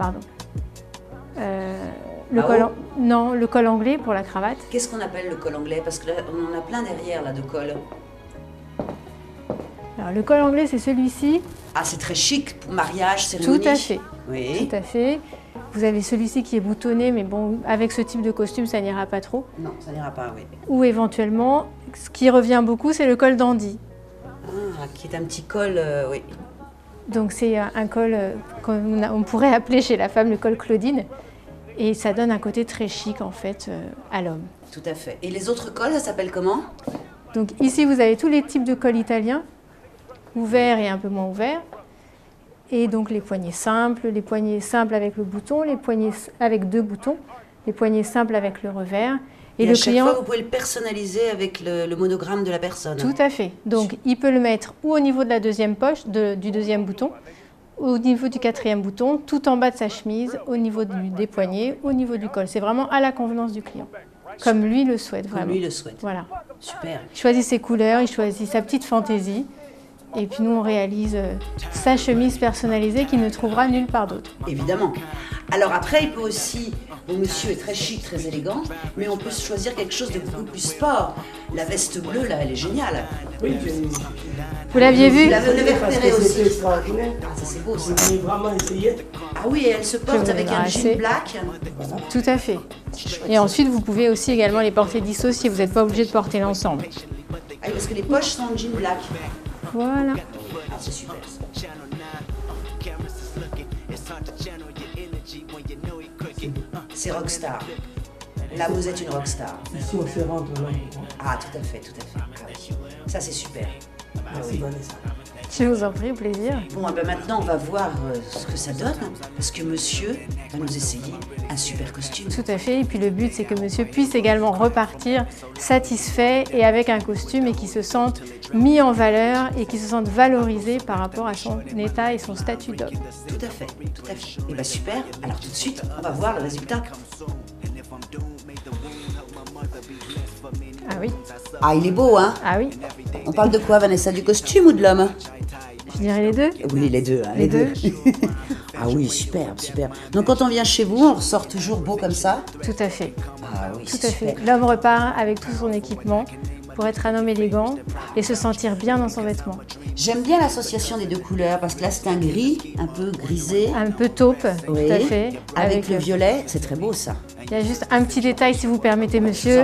le col anglais pour la cravate. Qu'est-ce qu'on appelle le col anglais? Parce que là, on en a plein derrière là de cols. Alors le col anglais, c'est celui-ci. Ah, c'est très chic pour mariage, cérémonie. Tout à fait. Oui. Tout à fait. Vous avez celui-ci qui est boutonné, mais bon, avec ce type de costume, ça n'ira pas trop. Non, ça n'ira pas, oui. Ou éventuellement, ce qui revient beaucoup, c'est le col dandy. Ah, qui est un petit col, oui. Donc c'est un col qu'on pourrait appeler chez la femme le col Claudine. Et ça donne un côté très chic, en fait, à l'homme. Tout à fait. Et les autres cols, ça s'appelle comment? Donc ici, vous avez tous les types de cols italiens, ouverts et un peu moins ouverts. Et donc les poignets simples avec le bouton, les poignets avec deux boutons, les poignets simples avec le revers. Et le client, chaque fois, vous pouvez le personnaliser avec le monogramme de la personne. Tout à fait. Donc il peut le mettre ou au niveau de la deuxième poche, du deuxième bouton, au niveau du quatrième bouton, tout en bas de sa chemise, au niveau des poignets, au niveau du col. C'est vraiment à la convenance du client, comme lui le souhaite vraiment. Comme lui le souhaite. Voilà. Super. Il choisit ses couleurs, il choisit sa petite fantaisie. Et puis nous, on réalise sa chemise personnalisée qu'il ne trouvera nulle part d'autre. Évidemment. Alors après, il peut aussi, bon, monsieur est très chic, très élégant, mais on peut choisir quelque chose de beaucoup plus sport. La veste bleue, là, elle est géniale. Oui, vous l'aviez vue? Vous l'avez repérée aussi. C'est extraordinaire. Ah, ça c'est beau ça. Vous avez vraiment essayé? Ah oui, et elle se porte avec un jean black. Voilà. Tout à fait. Et ensuite, vous pouvez aussi également les porter dissociés. Vous n'êtes pas obligé de porter l'ensemble. Ah, parce que les poches sont en jean black. Voilà. Ah, c'est super ça. C'est rockstar. Là, vous êtes une rockstar. Ici, on se rend de l'homme. Ah, tout à fait, tout à fait. Ah, oui. Ça, c'est super. Merci, Vanessa. Je vous en prie, plaisir. Bon, ben maintenant, on va voir ce que ça donne, parce que monsieur va nous essayer un super costume. Tout à fait. Et puis le but, c'est que monsieur puisse également repartir satisfait et avec un costume et qu'il se sente mis en valeur et qu'il se sente valorisé par rapport à son état et son statut d'homme. Tout à fait, tout à fait. Et bien super. Alors tout de suite, on va voir le résultat. Ah oui. Ah, il est beau, hein? Ah oui. On parle de quoi, Vanessa? Du costume ou de l'homme? Je dirais les deux. Oui, les deux. Hein, les deux. Ah oui, superbe, superbe. Donc quand on vient chez vous, on ressort toujours beau comme ça? Tout à fait. Ah oui, tout c'est à super. fait. L'homme repart avec tout son équipement pour être un homme élégant et se sentir bien dans son vêtement. J'aime bien l'association des deux couleurs parce que là c'est un gris, un peu grisé. Un peu taupe, oui, tout à fait. Avec le violet, c'est très beau ça. Il y a juste un petit détail si vous permettez, monsieur.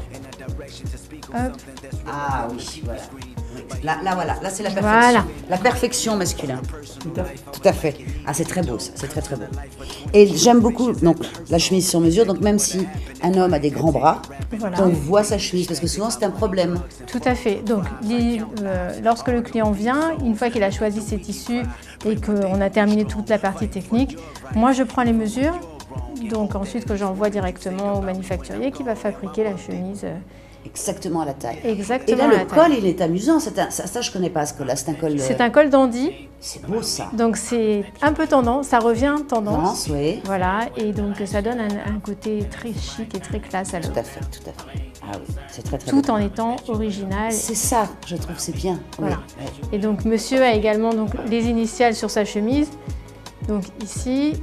Hop. Ah oui, voilà. Là, voilà, là c'est la perfection. Voilà. La perfection masculine. Tout à fait. Ah, c'est très beau ça, c'est très très beau. Et j'aime beaucoup donc la chemise sur mesure, donc même si un homme a des grands bras, voilà, on voit sa chemise, parce que souvent c'est un problème. Tout à fait. Donc lorsque le client vient, une fois qu'il a choisi ses tissus et qu'on a terminé toute la partie technique, moi je prends les mesures, donc ensuite que j'envoie directement au manufacturier qui va fabriquer la chemise. Exactement à la taille. Exactement. Et là, le col, il est amusant. Ça, je connais pas ce col-là. C'est un col. C'est un col dandy. C'est beau ça. Donc c'est un peu tendance, ça revient tendance. Oui. Voilà, et donc ça donne un côté très chic et très classe à l'homme. Tout à fait, tout à fait. Ah oui, c'est très très tout beau. En étant original. C'est ça, je trouve, c'est bien. Voilà. Oui. Et donc monsieur a également donc les initiales sur sa chemise. Donc ici,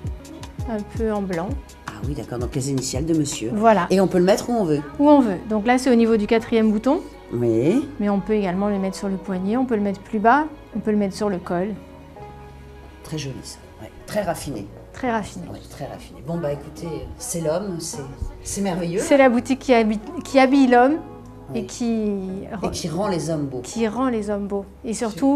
un peu en blanc. Ah oui, d'accord, donc les initiales de monsieur. Voilà. Et on peut le mettre où on veut. Où on veut. Donc là, c'est au niveau du 4e bouton. Oui. Mais on peut également le mettre sur le poignet, on peut le mettre plus bas, on peut le mettre sur le col. Très joli ça, ouais. Très raffiné. Très raffiné. Oui, très raffiné. Bon, bah écoutez, c'est l'homme, c'est merveilleux. C'est la boutique qui habille l'homme, oui, et qui rend les hommes beaux. Qui rend les hommes beaux. Et surtout...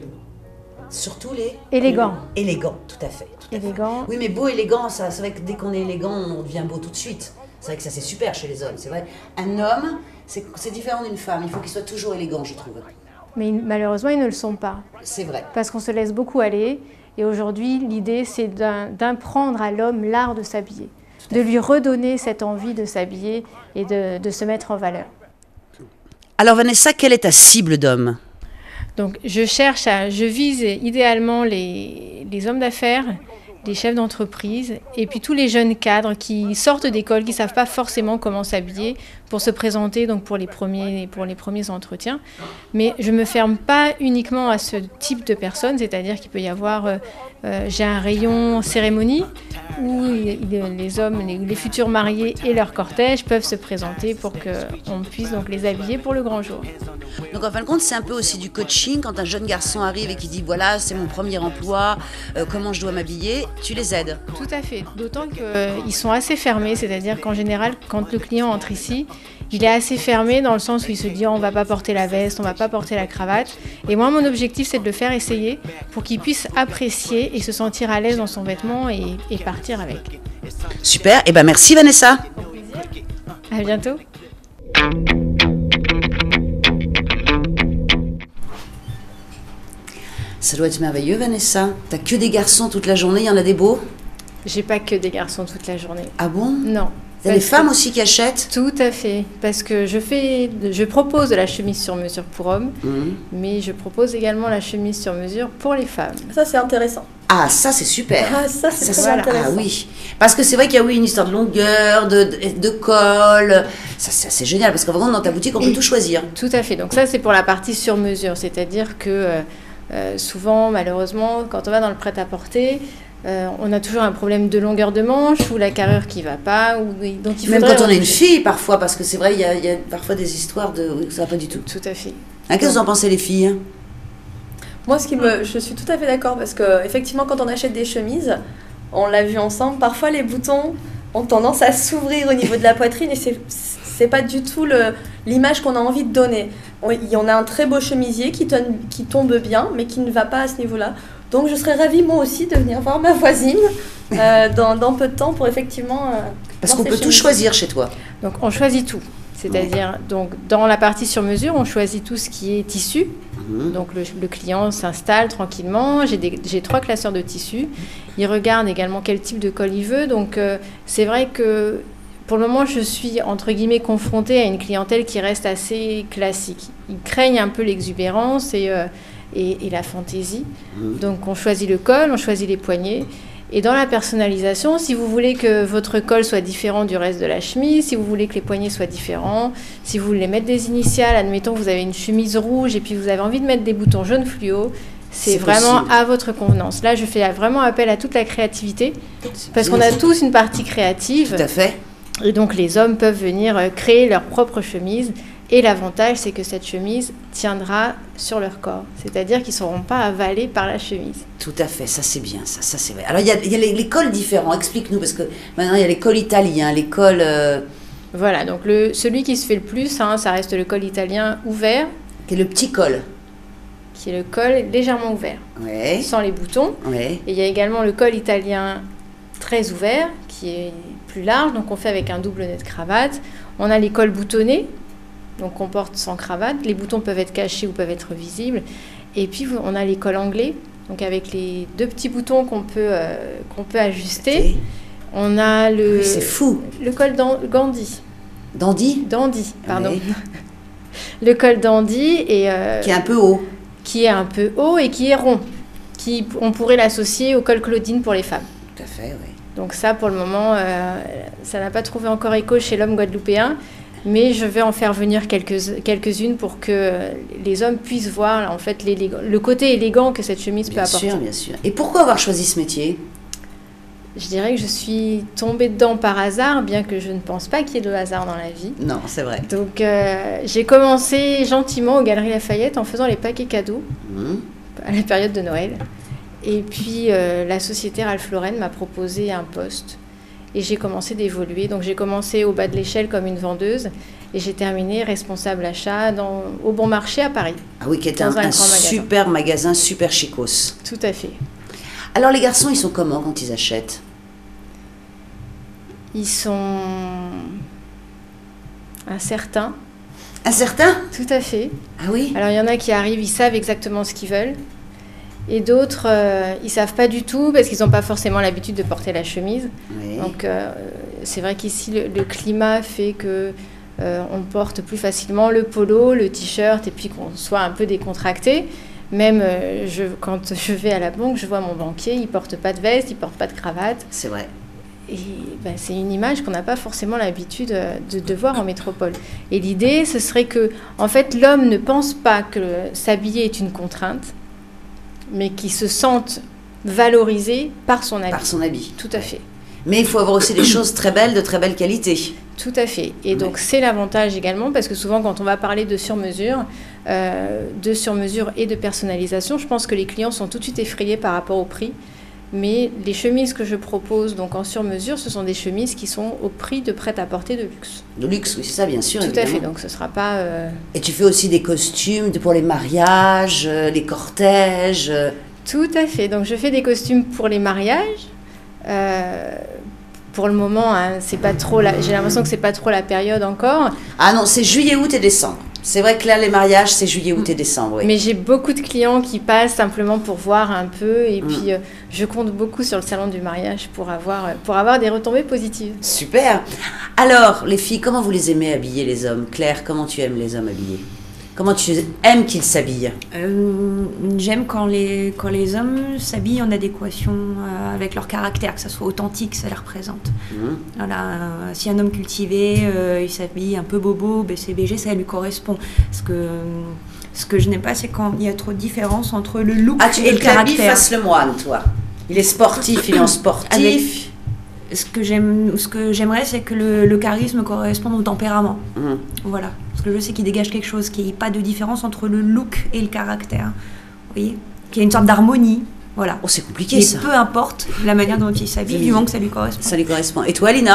Surtout les... Élégants. Élégants, tout à fait. Élégants. Oui, mais beau, élégant, ça, c'est vrai que dès qu'on est élégant, on devient beau tout de suite. C'est vrai que ça, c'est super chez les hommes, c'est vrai. Un homme, c'est différent d'une femme. Il faut qu'il soit toujours élégant, je trouve. Mais malheureusement, ils ne le sont pas. C'est vrai. Parce qu'on se laisse beaucoup aller. Et aujourd'hui, l'idée, c'est d'apprendre à l'homme l'art de s'habiller. De lui redonner cette envie de s'habiller et de se mettre en valeur. Alors Vanessa, quelle est ta cible d'homme ? Donc je vise idéalement les hommes d'affaires, les chefs d'entreprise et puis tous les jeunes cadres qui sortent d'école, qui ne savent pas forcément comment s'habiller pour se présenter donc pour les premiers entretiens. Mais je ne me ferme pas uniquement à ce type de personnes, c'est-à-dire qu'il peut y avoir, j'ai un rayon cérémonie où les hommes, les futurs mariés et leur cortège peuvent se présenter pour qu'on puisse donc les habiller pour le grand jour. Donc en fin de compte, c'est un peu aussi du coaching. Quand un jeune garçon arrive et qui dit voilà, c'est mon premier emploi, comment je dois m'habiller, tu les aides. Tout à fait, d'autant qu'ils sont assez fermés, c'est-à-dire qu'en général, quand le client entre ici, il est assez fermé dans le sens où il se dit on ne va pas porter la veste, on ne va pas porter la cravate. Et moi, mon objectif, c'est de le faire essayer pour qu'il puisse apprécier et se sentir à l'aise dans son vêtement et partir avec. Super, et ben merci Vanessa. À bientôt. Ça doit être merveilleux Vanessa. T'as que des garçons toute la journée, il y en a des beaux ? J'ai pas que des garçons toute la journée. Ah bon ? Non. Il y a des femmes aussi qui achètent ? Tout à fait, parce que je propose de la chemise sur mesure pour hommes, mais je propose également la chemise sur mesure pour les femmes. Ça, c'est intéressant. Ah, ça, c'est super. Ah, ça, c'est très intéressant. Ah oui, parce que c'est vrai qu'il y a une histoire de longueur, de col. Ça, c'est génial, parce qu'en vraiment, dans ta boutique, on peut tout choisir. Tout à fait, donc ça, c'est pour la partie sur mesure, c'est-à-dire que souvent, malheureusement, quand on va dans le prêt-à-porter, on a toujours un problème de longueur de manche ou la carrure qui ne va pas. Donc il même quand on est une fille, parfois, parce que c'est vrai, il y a parfois des histoires de... Oui, ça ne va pas du tout. Tout à fait. Qu'est-ce que vous en pensez, les filles ? Moi, je suis tout à fait d'accord, parce qu'effectivement, quand on achète des chemises, on l'a vu ensemble, parfois les boutons ont tendance à s'ouvrir au niveau de la poitrine et c'est pas du tout l'image qu'on a envie de donner. Il y en a un très beau chemisier qui tombe bien, mais qui ne va pas à ce niveau-là. Donc je serais ravie moi aussi de venir voir ma voisine dans peu de temps pour effectivement... Parce qu'on peut tout choisir chez toi. Donc on choisit tout. C'est-à-dire, donc, dans la partie sur mesure, on choisit tout ce qui est tissu. Donc le client s'installe tranquillement. J'ai 3 classeurs de tissus. Il regarde également quel type de col il veut. Donc c'est vrai que pour le moment, je suis entre guillemets confrontée à une clientèle qui reste assez classique. Ils craignent un peu l'exubérance et la fantaisie. Donc on choisit le col, on choisit les poignets. Et dans la personnalisation, si vous voulez que votre col soit différent du reste de la chemise, si vous voulez que les poignets soient différents, si vous voulez mettre des initiales, admettons que vous avez une chemise rouge et puis vous avez envie de mettre des boutons jaunes fluo, c'est vraiment possible. À votre convenance. Là, je fais vraiment appel à toute la créativité, parce qu'on a tous une partie créative. Tout à fait. Et donc les hommes peuvent venir créer leur propre chemise Et l'avantage, c'est que cette chemise tiendra sur leur corps. C'est-à-dire qu'ils ne seront pas avalés par la chemise. Tout à fait, ça c'est bien, ça c'est vrai. Alors il y a les cols différents, explique-nous, parce que maintenant il y a les cols italiens, les cols... Voilà, donc celui qui se fait le plus, hein, ça reste le col italien ouvert. Qui est le petit col. Qui est le col légèrement ouvert, ouais. Sans les boutons. Ouais. Et il y a également le col italien très ouvert, qui est plus large, donc on fait avec un double nœud de cravate. On a les cols boutonnés, donc on porte sans cravate. Les boutons peuvent être cachés ou peuvent être visibles. Et puis on a les cols anglais, donc avec les 2 petits boutons qu'on peut ajuster. Okay. On a le... Oui, c'est fou. Le col Gandhi. Dandy ? Dandy, pardon. Oui. Le col Dandy et... qui est un peu haut. Qui est un peu haut et qui est rond. On pourrait l'associer au col Claudine pour les femmes. Tout à fait, oui. Donc ça, pour le moment, ça n'a pas trouvé encore écho chez l'homme guadeloupéen, mais je vais en faire venir quelques-unes pour que les hommes puissent voir en fait le côté élégant que cette chemise peut apporter. Bien sûr, bien sûr. Et pourquoi avoir choisi ce métier ? Je dirais que je suis tombée dedans par hasard, bien que je ne pense pas qu'il y ait de hasard dans la vie. Non, c'est vrai. Donc j'ai commencé gentiment aux Galeries Lafayette en faisant les paquets cadeaux à la période de Noël. Et puis la société Ralph Lauren m'a proposé un poste et j'ai commencé d'évoluer. Donc j'ai commencé au bas de l'échelle comme une vendeuse et j'ai terminé responsable achat au Bon Marché à Paris. Ah oui, qui est un super magasin, super chicos. Tout à fait. Alors les garçons, ils sont comment quand ils achètent ? Ils sont incertains. Incertains ? Tout à fait. Ah oui ? Alors il y en a qui arrivent, ils savent exactement ce qu'ils veulent. Et d'autres, ils ne savent pas du tout parce qu'ils n'ont pas forcément l'habitude de porter la chemise. Oui. Donc c'est vrai qu'ici, le climat fait que on porte plus facilement le polo, le t-shirt et puis qu'on soit un peu décontracté. Même quand je vais à la banque, je vois mon banquier, il ne porte pas de veste, il ne porte pas de cravate. C'est vrai. Et c'est une image qu'on n'a pas forcément l'habitude de voir en métropole. Et l'idée, ce serait que, en fait, l'homme ne pense pas que s'habiller est une contrainte, mais qu'il se sente valorisé par son habit. Par son habit. Tout à fait. Mais il faut avoir aussi des choses très belles, de très belle qualité. Tout à fait. Et donc, c'est l'avantage également, parce que souvent, quand on va parler de sur-mesure et de personnalisation, je pense que les clients sont tout de suite effrayés par rapport au prix. Mais les chemises que je propose donc en sur-mesure, ce sont des chemises qui sont au prix de prêt-à-porter de luxe. De luxe, oui, c'est ça, bien sûr. Tout évidemment. à fait, donc ce ne sera pas... Et tu fais aussi des costumes pour les mariages, les cortèges. Tout à fait, donc je fais des costumes pour les mariages. Pour le moment, hein, c'est pas trop j'ai l'impression que c'est pas trop la période encore. Ah non, c'est juillet, août et décembre. C'est vrai que là, les mariages, c'est juillet, août et décembre. Oui. Mais j'ai beaucoup de clients qui passent simplement pour voir un peu. Et puis, je compte beaucoup sur le salon du mariage pour avoir des retombées positives. Super. Alors, les filles, comment vous les aimez habiller, les hommes ? Claire, comment tu aimes les hommes habillés ? Comment tu aimes qu'ils s'habillent ? J'aime quand les hommes s'habillent en adéquation avec leur caractère, que ça soit authentique, ça les représente. Voilà, si un homme cultivé, il s'habille un peu bobo, BCBG, ça lui correspond. Ce que je n'aime pas, c'est quand il y a trop de différence entre le look et le caractère. Tu fasse le moine, toi. Il est sportif, il est en sportif. Ce que j'aimerais, c'est que le charisme corresponde au tempérament. Voilà. Parce que je sais qu'il dégage quelque chose, qu'il n'y ait pas de différence entre le look et le caractère. Vous voyez ? Qu'il y ait une sorte d'harmonie. Voilà. Oh, c'est compliqué, ça. Peu importe la manière dont il s'habille, du moment que ça lui correspond. Ça lui correspond. Et toi, Lina ?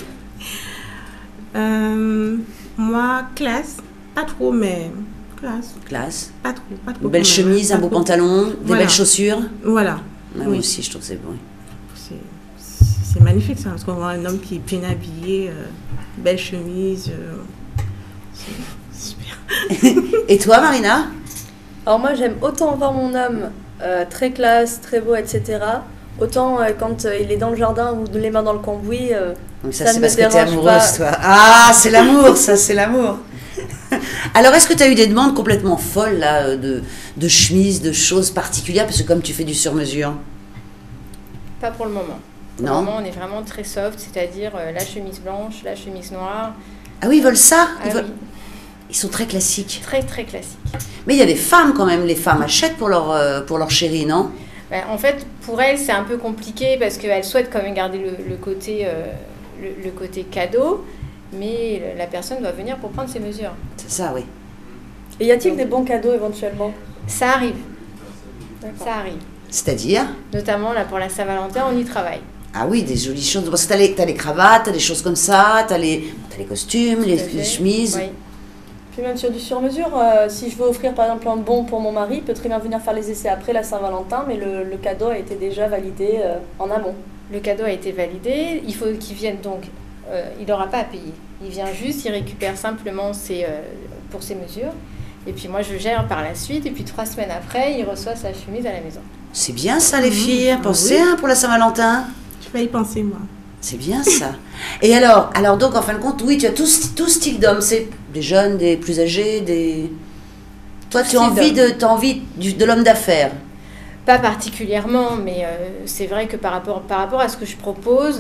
Moi, classe. Pas trop, mais classe. Classe. Pas trop. Une belle chemise, un beau pantalon, des belles chaussures. Voilà. Moi aussi, je trouve que c'est bon. C'est magnifique, ça, parce qu'on voit un homme qui est bien habillé, belle chemise, c'est super. Et toi, Marina ? Alors moi, j'aime autant voir mon homme très classe, très beau, etc. Autant quand il est dans le jardin ou les mains dans le cambouis, donc ça c'est ne parce me que t'es dérange amoureuse, pas. toi. Ah, c'est l'amour, ça, c'est l'amour. Alors, est-ce que tu as eu des demandes complètement folles, là, de chemises, de choses particulières, parce que comme tu fais du sur-mesure ? Pas pour le moment. Pour le moment, on est vraiment très soft, c'est-à-dire la chemise blanche, la chemise noire. Ah oui, ils veulent ça ? Oui. Ils sont très classiques. Très, très classiques. Mais il y a des femmes, quand même. Les femmes achètent pour leur chéri, non ? En fait, pour elles, c'est un peu compliqué parce qu'elles souhaitent quand même garder le côté cadeau, mais la personne doit venir pour prendre ses mesures. C'est ça, oui. Et y a-t-il des bons cadeaux éventuellement? Ça arrive. D'accord. Ça arrive. C'est-à-dire? Notamment là pour la Saint-Valentin, on y travaille. Ah oui, des jolies choses. Parce que t'as les cravates, t'as des choses comme ça, t'as les costumes, les chemises. Oui. Puis même sur du sur-mesure, si je veux offrir par exemple un bon pour mon mari, il peut très bien venir faire les essais après la Saint-Valentin, mais le cadeau a été déjà validé en amont. Le cadeau a été validé, il faut qu'il vienne donc, il n'aura pas à payer. Il vient juste, il récupère simplement pour ses mesures. Et puis moi je gère par la suite, et puis 3 semaines après, il reçoit sa chemise à la maison. C'est bien ça les filles, pensez pour la Saint-Valentin. Je vais y penser moi. C'est bien ça. Et alors donc en fin de compte, oui, tu as tout style d'hommes, c'est des jeunes, des plus âgés, des... Toi tu as envie de l'homme d'affaires. Pas particulièrement, mais c'est vrai que par rapport à ce que je propose,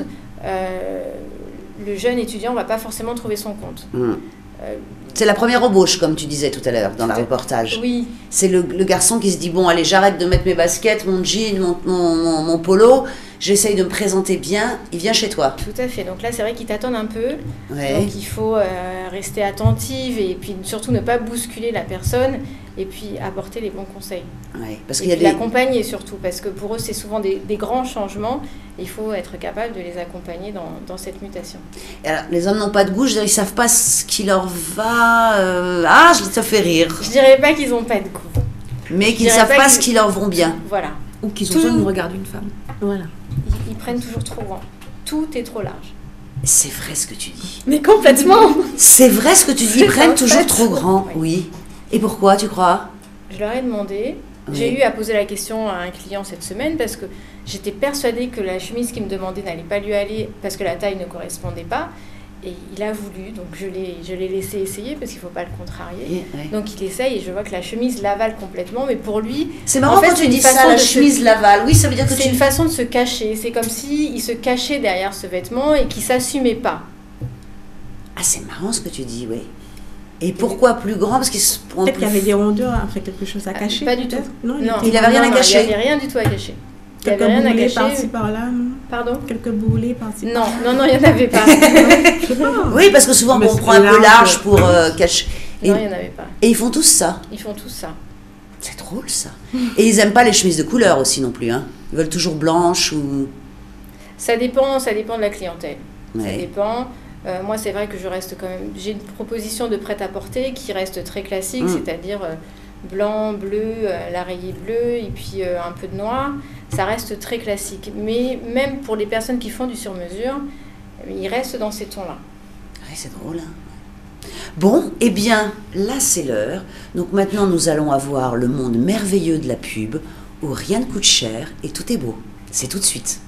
le jeune étudiant ne va pas forcément trouver son compte. C'est la première embauche, comme tu disais tout à l'heure dans le reportage. Oui. C'est le garçon qui se dit, bon, allez, j'arrête de mettre mes baskets, mon jean, mon polo, j'essaye de me présenter bien, il vient chez toi. Tout à fait. Donc là, c'est vrai qu'ils t'attendent un peu. Ouais. Donc il faut rester attentive et puis surtout ne pas bousculer la personne et puis apporter les bons conseils. Ouais, parce et puis l'accompagner surtout, parce que pour eux, c'est souvent des grands changements. Il faut être capable de les accompagner dans cette mutation. Et alors, les hommes n'ont pas de goût, je veux dire, ils ne savent pas ce qui leur va... ça fait rire. Je dirais pas qu'ils n'ont pas de goût. Mais qu'ils ne savent pas ce qui leur vont bien. Voilà. Ou qu'ils ont besoin de regarder une femme. Voilà. Ils prennent toujours trop grand. Tout est trop large. C'est vrai ce que tu dis. Mais complètement. C'est vrai ce que tu dis, ils prennent toujours trop grand, oui. Et pourquoi, tu crois? Je leur ai demandé. Oui. J'ai eu à poser la question à un client cette semaine parce que j'étais persuadée que la chemise qu'il me demandait n'allait pas lui aller parce que la taille ne correspondait pas. Et il a voulu, donc je l'ai laissé essayer parce qu'il ne faut pas le contrarier. Oui. Donc il essaye et je vois que la chemise l'avale complètement, mais pour lui... C'est marrant quand tu dis ça, la chemise l'avale. Oui, ça veut dire que c'est une façon de se cacher. C'est comme s'il se cachait derrière ce vêtement et qu'il ne s'assumait pas. Ah, c'est marrant ce que tu dis, oui. Et pourquoi plus grand? Parce qu'il se prend Peut-être qu'il y avait des rondeurs, après quelque chose à cacher. Pas du tout. Non, il n'avait rien à cacher. Il n'y avait rien du tout à cacher. Quelques boulets par-ci par-là, non? Pardon? Quelques boulets par-ci par-là. Non, il n'y en avait pas. Oui, parce que souvent on prend un peu large pour cacher. Non, il n'y en avait pas. Et ils font tous ça? Ils font tous ça. C'est drôle ça. Et ils n'aiment pas les chemises de couleur aussi non plus, hein? Ils veulent toujours blanches ou... Ça dépend de la clientèle. Ouais. Ça dépend. Moi, c'est vrai que je reste quand même... J'ai une proposition de prêt-à-porter qui reste très classique, c'est-à-dire blanc, bleu, la rayée bleue et puis un peu de noir. Ça reste très classique. Mais même pour les personnes qui font du sur-mesure, ils restent dans ces tons-là. Oui, c'est drôle, hein? Bon, eh bien, là c'est l'heure. Donc maintenant nous allons avoir le monde merveilleux de la pub où rien ne coûte cher et tout est beau. C'est tout de suite.